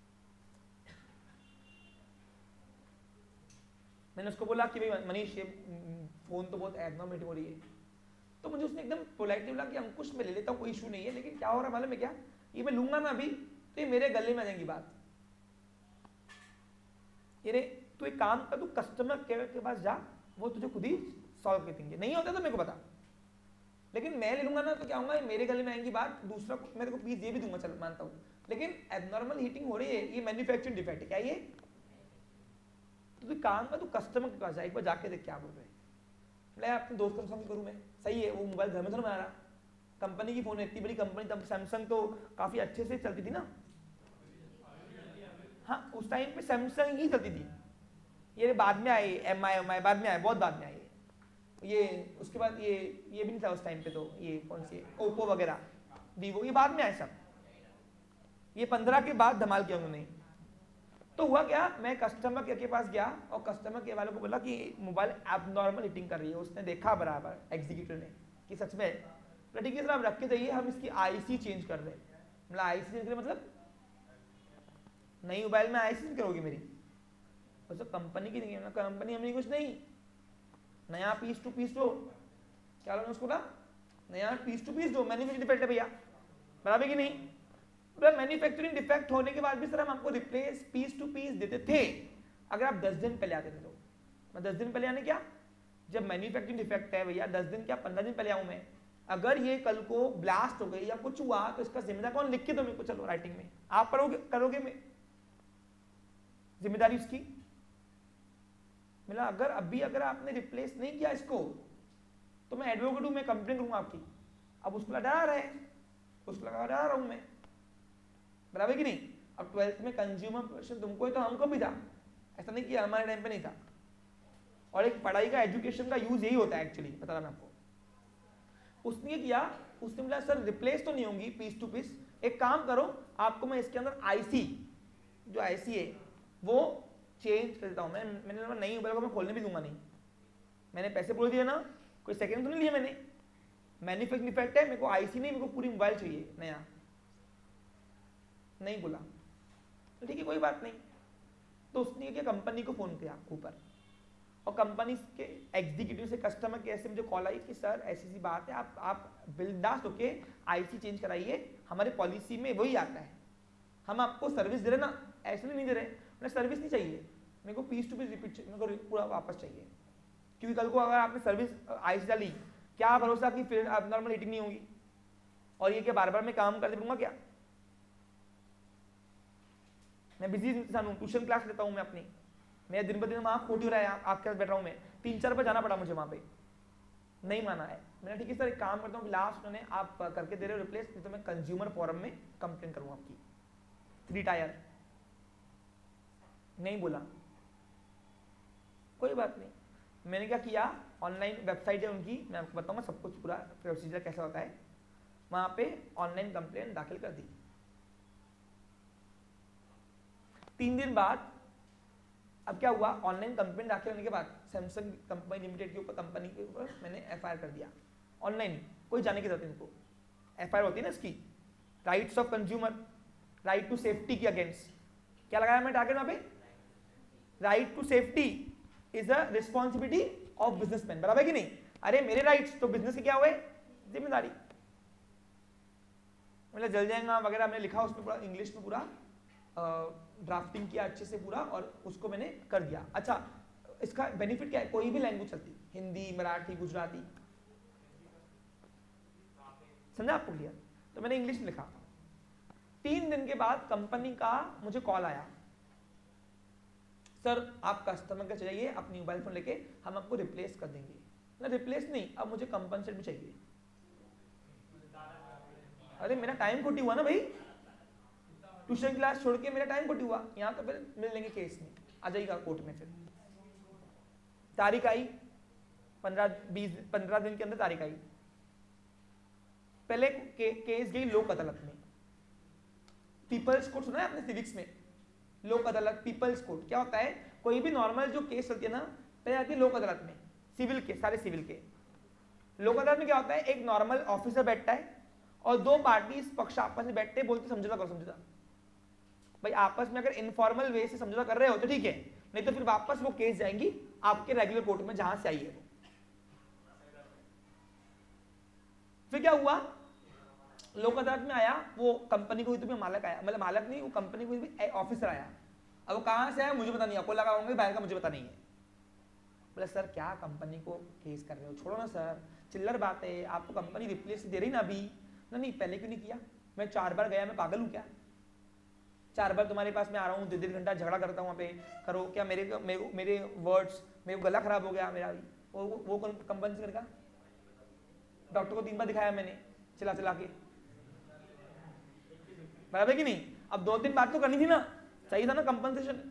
मैंने उसको बोला कि भाई मनीष ये फोन तो बहुत एबनॉर्मल हीटिंग हो रही है, तो मुझे उसने एकदम पोलाइटली बोला कि अंकुश मैं ले लेता हूँ कोई इशू नहीं है, लेकिन क्या हो रहा है मालूम है क्या, ये मैं लूंगा ना अभी तो ये मेरे गले में आ जाएंगी बात, ये तू एक काम कर, तू कस्टमर केयर के पास जा, वो तुझे खुद ही सॉल्व कर देंगे, नहीं होता तो मेरे को बता, लेकिन मैं ले लूंगा ना तो क्या होगा, मेरे गले में आएंगी बात, दूसरा मैं तेरे को पीस ये भी दूंगा, चल मानता हूँ, लेकिन एबनॉर्मल हीटिंग हो रही है, ये मैन्युफैक्चरिंग डिफेक्ट है क्या ये, तो तू काम कर, तू कस्टमर के पास जा, एक बार जाके देख क्या बोल रहे हैं। मैं अपने दोस्त को पसंद करूँ मैं, सही है, वो मोबाइल घर में तो नहीं आ रहा, कंपनी की फोन है, इतनी बड़ी कंपनी, तब सैमसंग तो काफी अच्छे से चलती थी ना, हाँ उस टाइम पे सैमसंग ही चलती थी, ये बाद में आए MI बाद में आए, बहुत बाद में आए ये, उसके बाद ये भी नहीं था उस टाइम पे, तो ये कौन सी ओप्पो वगैरह वीवो ये बाद में आए सब, ये 15 के बाद धमाल किया उन्होंने। तो हुआ क्या, मैं कस्टमर केयर के पास गया और कस्टमर केयर वालों को बोला कि मोबाइल एबनॉर्मल हीटिंग कर रही है, उसने देखा बराबर एग्जीक्यूटिव ने कि सच में, ठीक है सर आप रख के जाइए, हम इसकी IC चेंज कर रहे हैं। मतलब IC चेंज करें मतलब नई मोबाइल में IC चेंज करोगी मेरी, तो कंपनी की नहीं है ना, कंपनी हमने कुछ नहीं, नया पीस टू पीस दो, क्या लोग उसको ना, नया पीस टू पीस दो, मैन्युफैक्चरिंग डिफेक्ट है भैया, बराबर कि नहीं, मैन्युफैक्चरिंग डिफेक्ट होने के बाद भी सर हम आपको रिप्लेस पीस टू पीस देते थे, अगर आप 10 दिन पहले आते थे तो। मैं 10 दिन पहले आने क्या, जब मैन्युफैक्चरिंग डिफेक्ट है भैया 10 दिन क्या 15 दिन पहले आऊं मैं, अगर ये कल को ब्लास्ट हो गई या कुछ हुआ तो इसका जिम्मेदार कौन, लिख के दो मेरे को, चलो राइटिंग में आप पढ़ोगे करोगे, मैं जिम्मेदारी उसकी, मिला अगर अभी अगर आपने रिप्लेस नहीं किया इसको तो मैं एडवोकेट हूं, मैं कंप्लेन करूंगा आपकी। अब उसको डरा रहे हैं, उसको लगा डरा रहा हूं मैं, बराबर कि नहीं। अब 12th में कंज्यूमर प्रोटेक्शन तुमको है तो हमको भी था, ऐसा नहीं किया हमारे टाइम पे नहीं था, और एक पढ़ाई का एजुकेशन का यूज यही होता है एक्चुअली, बता रहा मैं आपको। उसने किया, उसने बोला सर रिप्लेस तो नहीं होंगी पीस टू पीस, एक काम करो आपको मैं इसके अंदर IC जो IC है वो चेंज कर देता हूँ मैं। मैंने बोला नहीं मोबाइल को मैं खोलने भी दूंगा नहीं, मैंने पैसे बोल दिए ना, कोई सेकंड तो नहीं लिया मैंने, मैन्युफैक्चरिंग डिफेक्ट है, मेरे को IC नहीं, मेरे को पूरी मोबाइल चाहिए नया, नहीं बोला तो ठीक है कोई बात नहीं। तो उसने क्या कंपनी को फोन किया ऊपर, और कंपनी के एग्जीक्यूटिव से कस्टमर केयर से मुझे कॉल आई कि सर ऐसी सी बात है, आप बिंदास होके IC चेंज कराइए, हमारे पॉलिसी में वही आता है, हम आपको सर्विस दे रहे ना, ऐसे नहीं दे रहे, मैंने सर्विस नहीं चाहिए, मेरे को पीस टू पीस रिपीट मेरे को पूरा वापस चाहिए, क्योंकि कल को अगर आपने सर्विस IC डाली, क्या भरोसा कि फिर अब नॉर्मल हीटिंग नहीं होगी, और ये क्या बार बार मैं काम करते रहूंगा क्या, मैं बिजी इंसान हूँ, ट्यूशन क्लास लेता हूँ मैं अपनी, मेरा दिन ब दिन वहाँ खोटी हो रहा है, आपके साथ बैठ रहा हूँ मैं, 3-4 बार जाना पड़ा मुझे वहाँ पे, नहीं माना है। मैंने ठीक है सर एक काम करता हूँ, लास्ट उन्होंने आप करके दे रहे हो रिप्लेस, नहीं तो मैं कंज्यूमर फोरम में कंप्लेन करूँगा आपकी, 3 टायर, नहीं बोला कोई बात नहीं। मैंने क्या किया, ऑनलाइन वेबसाइट है उनकी, मैं आपको बताऊंगा सब कुछ पूरा प्रोसीजर कैसा होता है, वहां पे ऑनलाइन कंप्लेंट दाखिल कर दी। 3 दिन बाद अब क्या हुआ, ऑनलाइन कंप्लेंट दाखिल होने के बाद सैमसंग कंपनी लिमिटेड के ऊपर, कंपनी के ऊपर मैंने एफआईआर कर दिया ऑनलाइन, कोई जाने की जरूरत नहीं। इनको एफआईआर होती है ना इसकी, rights of consumer, right to safety के अगेंस्ट क्या लगाया मैं टारगेट वहां पे, right to safety is a responsibility of businessman, बराबर कि नहीं। अरे मेरे राइट्स तो बिजनेस के क्या हुए, जिम्मेदारी, मतलब जल जाएगा वगैरह मैंने लिखा उसमें पूरा इंग्लिश में, पूरा ड्राफ्टिंग किया अच्छे से पूरा, और उसको मैंने कर दिया। अच्छा इसका बेनिफिट क्या है, कोई भी लैंग्वेज चलती, हिंदी, मराठी, गुजराती, समझा आपको क्लियर। तो मैंने इंग्लिश में लिखा। 3 दिन के बाद कंपनी का मुझे कॉल आया, सर आप कस्टमर का चाहिए अपनी मोबाइल फोन लेके, हम आपको रिप्लेस कर देंगे। ना रिप्लेस नहीं, अब मुझे कंपनसेट भी चाहिए। अरे मेरा टाइम खोटी हुआ ना भाई, ट्यूशन क्लास छोड़ के मेरा टाइम खोटी हुआ, यहाँ तो फिर मिल लेंगे केस में, आ जाएगा कोर्ट में। फिर तारीख आई, 15 दिन के अंदर तारीख आई। पहले केस गई लोक अदालत में, पीपल्स कोर्ट सुना है आपने सिविक्स में, लोक अदालत पीपल्स कोर्ट क्या होता है, कोई भी नॉर्मल जो केस चलती है ना पहले आती है लोक अदालत में, सिविल के सारे सिविल के। लोक अदालत में क्या होता है, एक नॉर्मल ऑफिसर बैठता है और 2 पार्टी पक्ष आपस में बैठते बोलते समझौता करो, समझौता भाई आपस में अगर इनफॉर्मल वे से समझौता कर रहे हो तो ठीक है, नहीं तो फिर वापस वो केस जाएंगी आपके रेगुलर कोर्ट में जहां से आई है वो। फिर क्या हुआ, लोक अदालत में आया, वो कंपनी को भी मालक आया, मतलब मालक नहीं, वो कंपनी को भी ऑफिसर आया। अब वो कहां से आया मुझे पता नहीं, आपको लगा होंगे बाहर का, मुझे पता नहीं है। बोले सर क्या कंपनी को केस कर रहे हो, छोड़ो ना सर, चिल्लर बात है, आपको कंपनी रिप्लेस दे रही ना अभी। नहीं पहले क्यों नहीं किया, मैं 4 बार गया, मैं पागल हूं क्या, 4 बार तुम्हारे पास में आ रहा हूँ, 1.5 घंटा झगड़ा करता हूँ वहाँ पे, करो क्या, मेरे वर्ड्स, मेरे को गला खराब हो गया मेरा, वो कौन कंपनी करेगा। डॉक्टर को 3 बार दिखाया मैंने चला चला के, बराबर कि नहीं। अब 2-3 बात तो करनी थी ना, चाहिए था ना कंपनसेशन।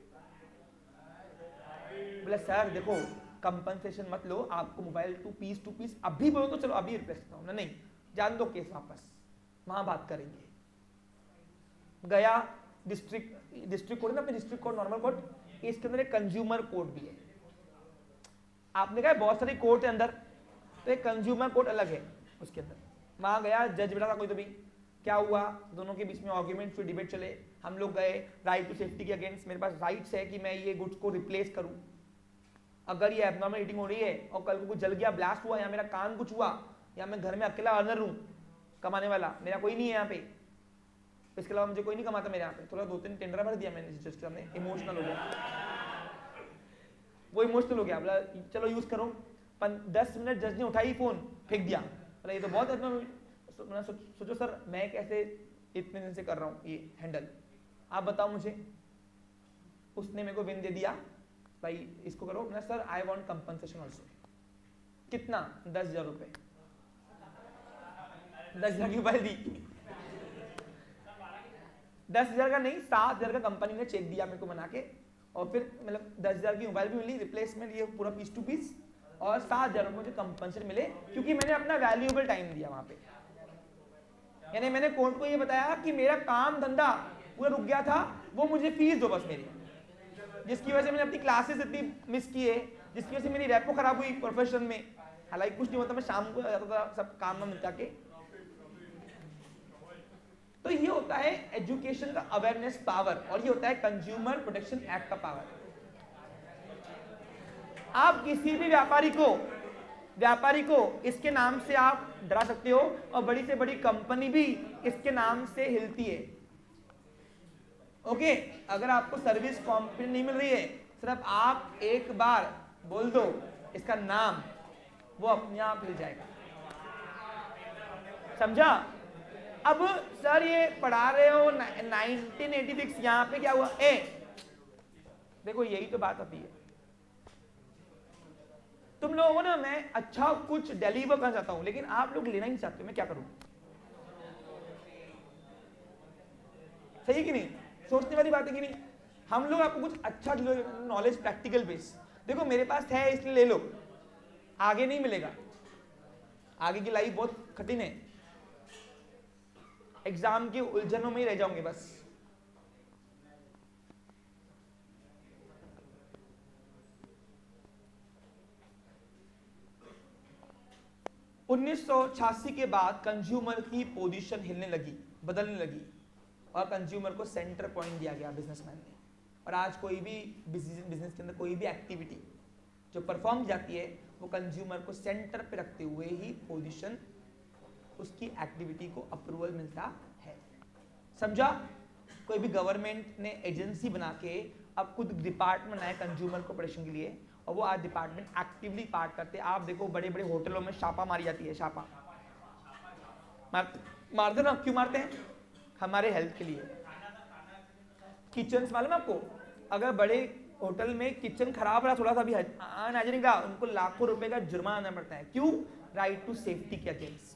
बोले सर देखो कंपनसेशन मत लो, आपको मोबाइल टू पीस अभी बोलो तो चलो अभी रिप्लेस करता हूँ ना, नहीं जान दो केस वापस, वहां बात करेंगे। गया डिस्ट्रिक्ट कोर्ट ना, अपने डिस्ट्रिक्ट कोर्ट नॉर्मल कोर्ट, इसके अंदर एक कंज्यूमर कोर्ट भी है। आपने कहा बहुत सारी कोर्ट है अंदर, तो एक कंज्यूमर कोर्ट अलग है उसके अंदर। वहां गया, जज बैठा था कोई, तो भी क्या हुआ, दोनों के बीच में आर्ग्यूमेंट फिर डिबेट चले। हम लोग गए राइट टू सेफ्टी के अगेंस्ट, मेरे पास राइट्स है कि मैं ये गुड्स को रिप्लेस करूं। अगर ये एबनॉर्मल हीटिंग हो रही है और कल को कुछ जल गया, ब्लास्ट हुआ, या मेरा कान कुछ हुआ, या मैं घर में अकेला अर्नर हूं कमाने वाला, मेरा कोई नहीं है यहाँ पे, इसके अलावा मुझे कोई नहीं कमाता मेरे यहाँ पे, थोड़ा 2-3 टेंडर भर दिया मैंने जज के सामने, इमोशनल हो गया, वो इमोशनल हो गया, बोला चलो यूज करो। 10 मिनट जज ने उठाई फोन, फेंक दिया, बोला ये तो बहुत, सोचो सर मैं कैसे इतने दिन से कर रहा हूँ ये हैंडल, आप बताओ मुझे। उसने मेरे को विन दे दिया, भाई इसको करो ना sir, I want compensation also. कितना, 10,000 रुपए, 10,000 की मोबाइल दी, 10,000 का नहीं, 7,000 का कंपनी ने चेक दिया मेरे को बना के, और फिर मतलब 10,000 की मोबाइल भी मिली, रिप्लेसमेंट ये पूरा पीस टू पीस, और 7,000 रुपये मुझे कंपनसेशन मिले, क्योंकि मैंने अपना वैल्यूएबल टाइम दिया वहां पे। यानी मैंने कोर्ट को ये बताया कि मेरा काम धंधा पूरा रुक गया था, वो मुझे फीस दो बस मेरी, जिसकी वजह से मैंने अपनी क्लासेस इतनी मिस किए, जिसकी वजह से मेरी रैपो खराब हुई प्रोफेशन में। हालांकि कुछ नहीं होता, मैं शाम को जाता था सब काम में निपटा के। तो ये होता है एजुकेशन का अवेयरनेस पावर, और ये होता है कंज्यूमर प्रोटेक्शन एक्ट का पावर। आप किसी भी व्यापारी को इसके नाम से आप डरा सकते हो, और बड़ी से बड़ी कंपनी भी इसके नाम से हिलती है। ओके, अगर आपको सर्विस कॉम्पिटेंट नहीं मिल रही है, सिर्फ आप एक बार बोल दो इसका नाम, वो अपने आप हिल जाएगा, समझा। अब सर ये पढ़ा रहे हो 1986, यहां पे क्या हुआ, देखो यही तो बात होती है। तुम लोगों को ना मैं अच्छा कुछ डिलीवर करना चाहता हूं, लेकिन आप लोग लेना ही चाहते हो, मैं क्या करूं। सही कि नहीं, सोचने वाली बात है कि नहीं। हम लोग आपको कुछ अच्छा नॉलेज प्रैक्टिकल बेस, देखो मेरे पास है इसलिए ले लो, आगे नहीं मिलेगा, आगे की लाइफ बहुत कठिन है, एग्जाम की उलझनों में ही रह जाओगे बस। (1986) के बाद कंज्यूमर की पोजीशन हिलने लगी, बदलने लगी, और कंज्यूमर को सेंटर पॉइंट दिया गया बिजनेसमैन ने। और आज कोई भी बिजनेस के अंदर कोई भी एक्टिविटी जो परफॉर्म जाती है वो कंज्यूमर को सेंटर पे रखते हुए ही पोजीशन, उसकी एक्टिविटी को अप्रूवल मिलता है। समझा? कोई भी गवर्नमेंट ने एजेंसी बना के अब खुद डिपार्टमेंट बनाया कंज्यूमर को प्रोटेक्शन के लिए, और वो आज डिपार्टमेंट एक्टिवली पार्ट करते हैं। आप देखो बड़े बड़े होटलों में छापा मारी जाती है, छापा मारते ना, क्यों मारते हैं? हमारे हेल्थ के लिए। किचन मालूम आपको, अगर बड़े होटल में किचन खराब रहा, थोड़ा सा भी अनहाइजीनिक रहा, उनको लाखों रुपए का जुर्माना देना पड़ता है। क्यों? राइट टू सेफ्टी के against,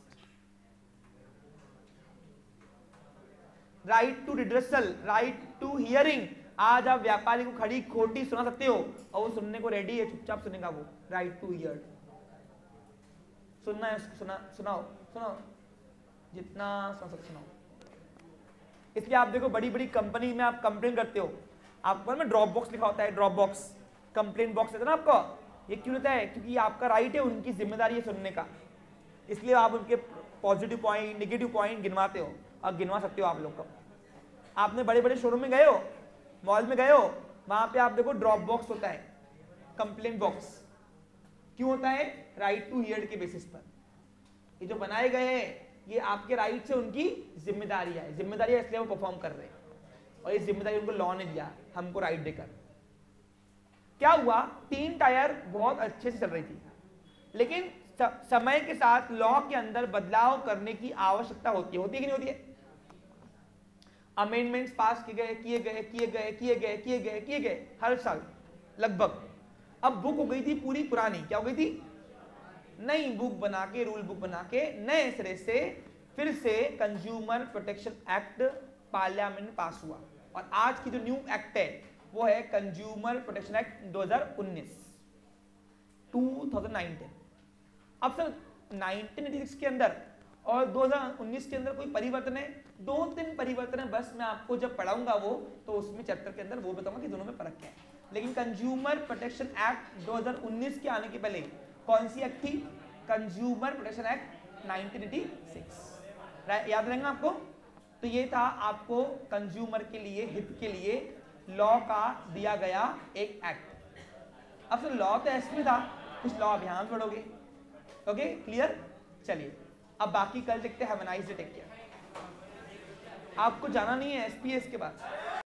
right to redressal, right to hearing. आज आप व्यापारी को खड़ी खोटी सुना सकते हो और वो सुनने को रेडी है, चुपचाप सुनेगा वो। राइट टू हियर, सुनना है सुनाओ सुनाओ, जितना सुना सकते सुनाओ। इसलिए आप देखो बड़ी बड़ी कंपनी में आप कंप्लेन करते हो, आपको में ड्रॉप बॉक्स लिखा होता है, ड्रॉप बॉक्स कंप्लेन बॉक्स रहता है ना आपको। ये क्यों रहता है? क्योंकि ये आपका राइट है, उनकी जिम्मेदारी है सुनने का। इसलिए आप उनके पॉजिटिव पॉइंट, नेगेटिव पॉइंट गिनवाते हो, और गिनवा सकते हो आप लोग को। आपने बड़े बड़े शोरूम में गए हो, मॉल में गए हो, वहां पे आप देखो ड्रॉप बॉक्स होता है, कंप्लेन बॉक्स। क्यों होता है? राइट टू हियर के बेसिस पर। ये जो बनाए गए हैं ये आपके राइट से उनकी जिम्मेदारी है, जिम्मेदारी है इसलिए वो परफॉर्म कर रहे हैं, और ये जिम्मेदारी उनको लॉ ने दिया हमको राइट देकर। क्या हुआ? 3 टायर बहुत अच्छे से चल रही थी, लेकिन समय के साथ लॉ के अंदर बदलाव करने की आवश्यकता होती है कि नहीं होती है? अमेंडमेंट्स पास किए गए हर साल लगभग। अब बुक हो गई थी पूरी पुरानी, क्या हो गई थी? नई बुक बना के, रूल बुक बना के नए सिरे से फिर से कंज्यूमर प्रोटेक्शन एक्ट पार्लियामेंट में पास हुआ। और आज की जो न्यू एक्ट है वो है कंज्यूमर प्रोटेक्शन एक्ट 2019। अब सर 1986 के अंदर और 2019 के अंदर कोई परिवर्तन है? 2-3 परिवर्तन है बस, मैं आपको जब पढ़ाऊंगा वो तो उसमें चैप्टर के अंदर वो बताऊंगा कि दोनों में फर्क क्या है। लेकिन कंज्यूमर प्रोटेक्शन एक्ट 2019 के आने के पहले कौन सी एक्ट थी? Consumer protection act 1986। याद रहेगा आपको? तो ये था आपको कंज्यूमर के लिए, हित के लिए लॉ का दिया गया एक एक्ट। अब सर लॉ तो ऐसे था, कुछ लॉ अभियान पढ़ोगे। Okay clear? चलिए अब बाकी कल देखते हैं। Have a nice day, take care. आपको जाना नहीं है एसपीएस के बाद।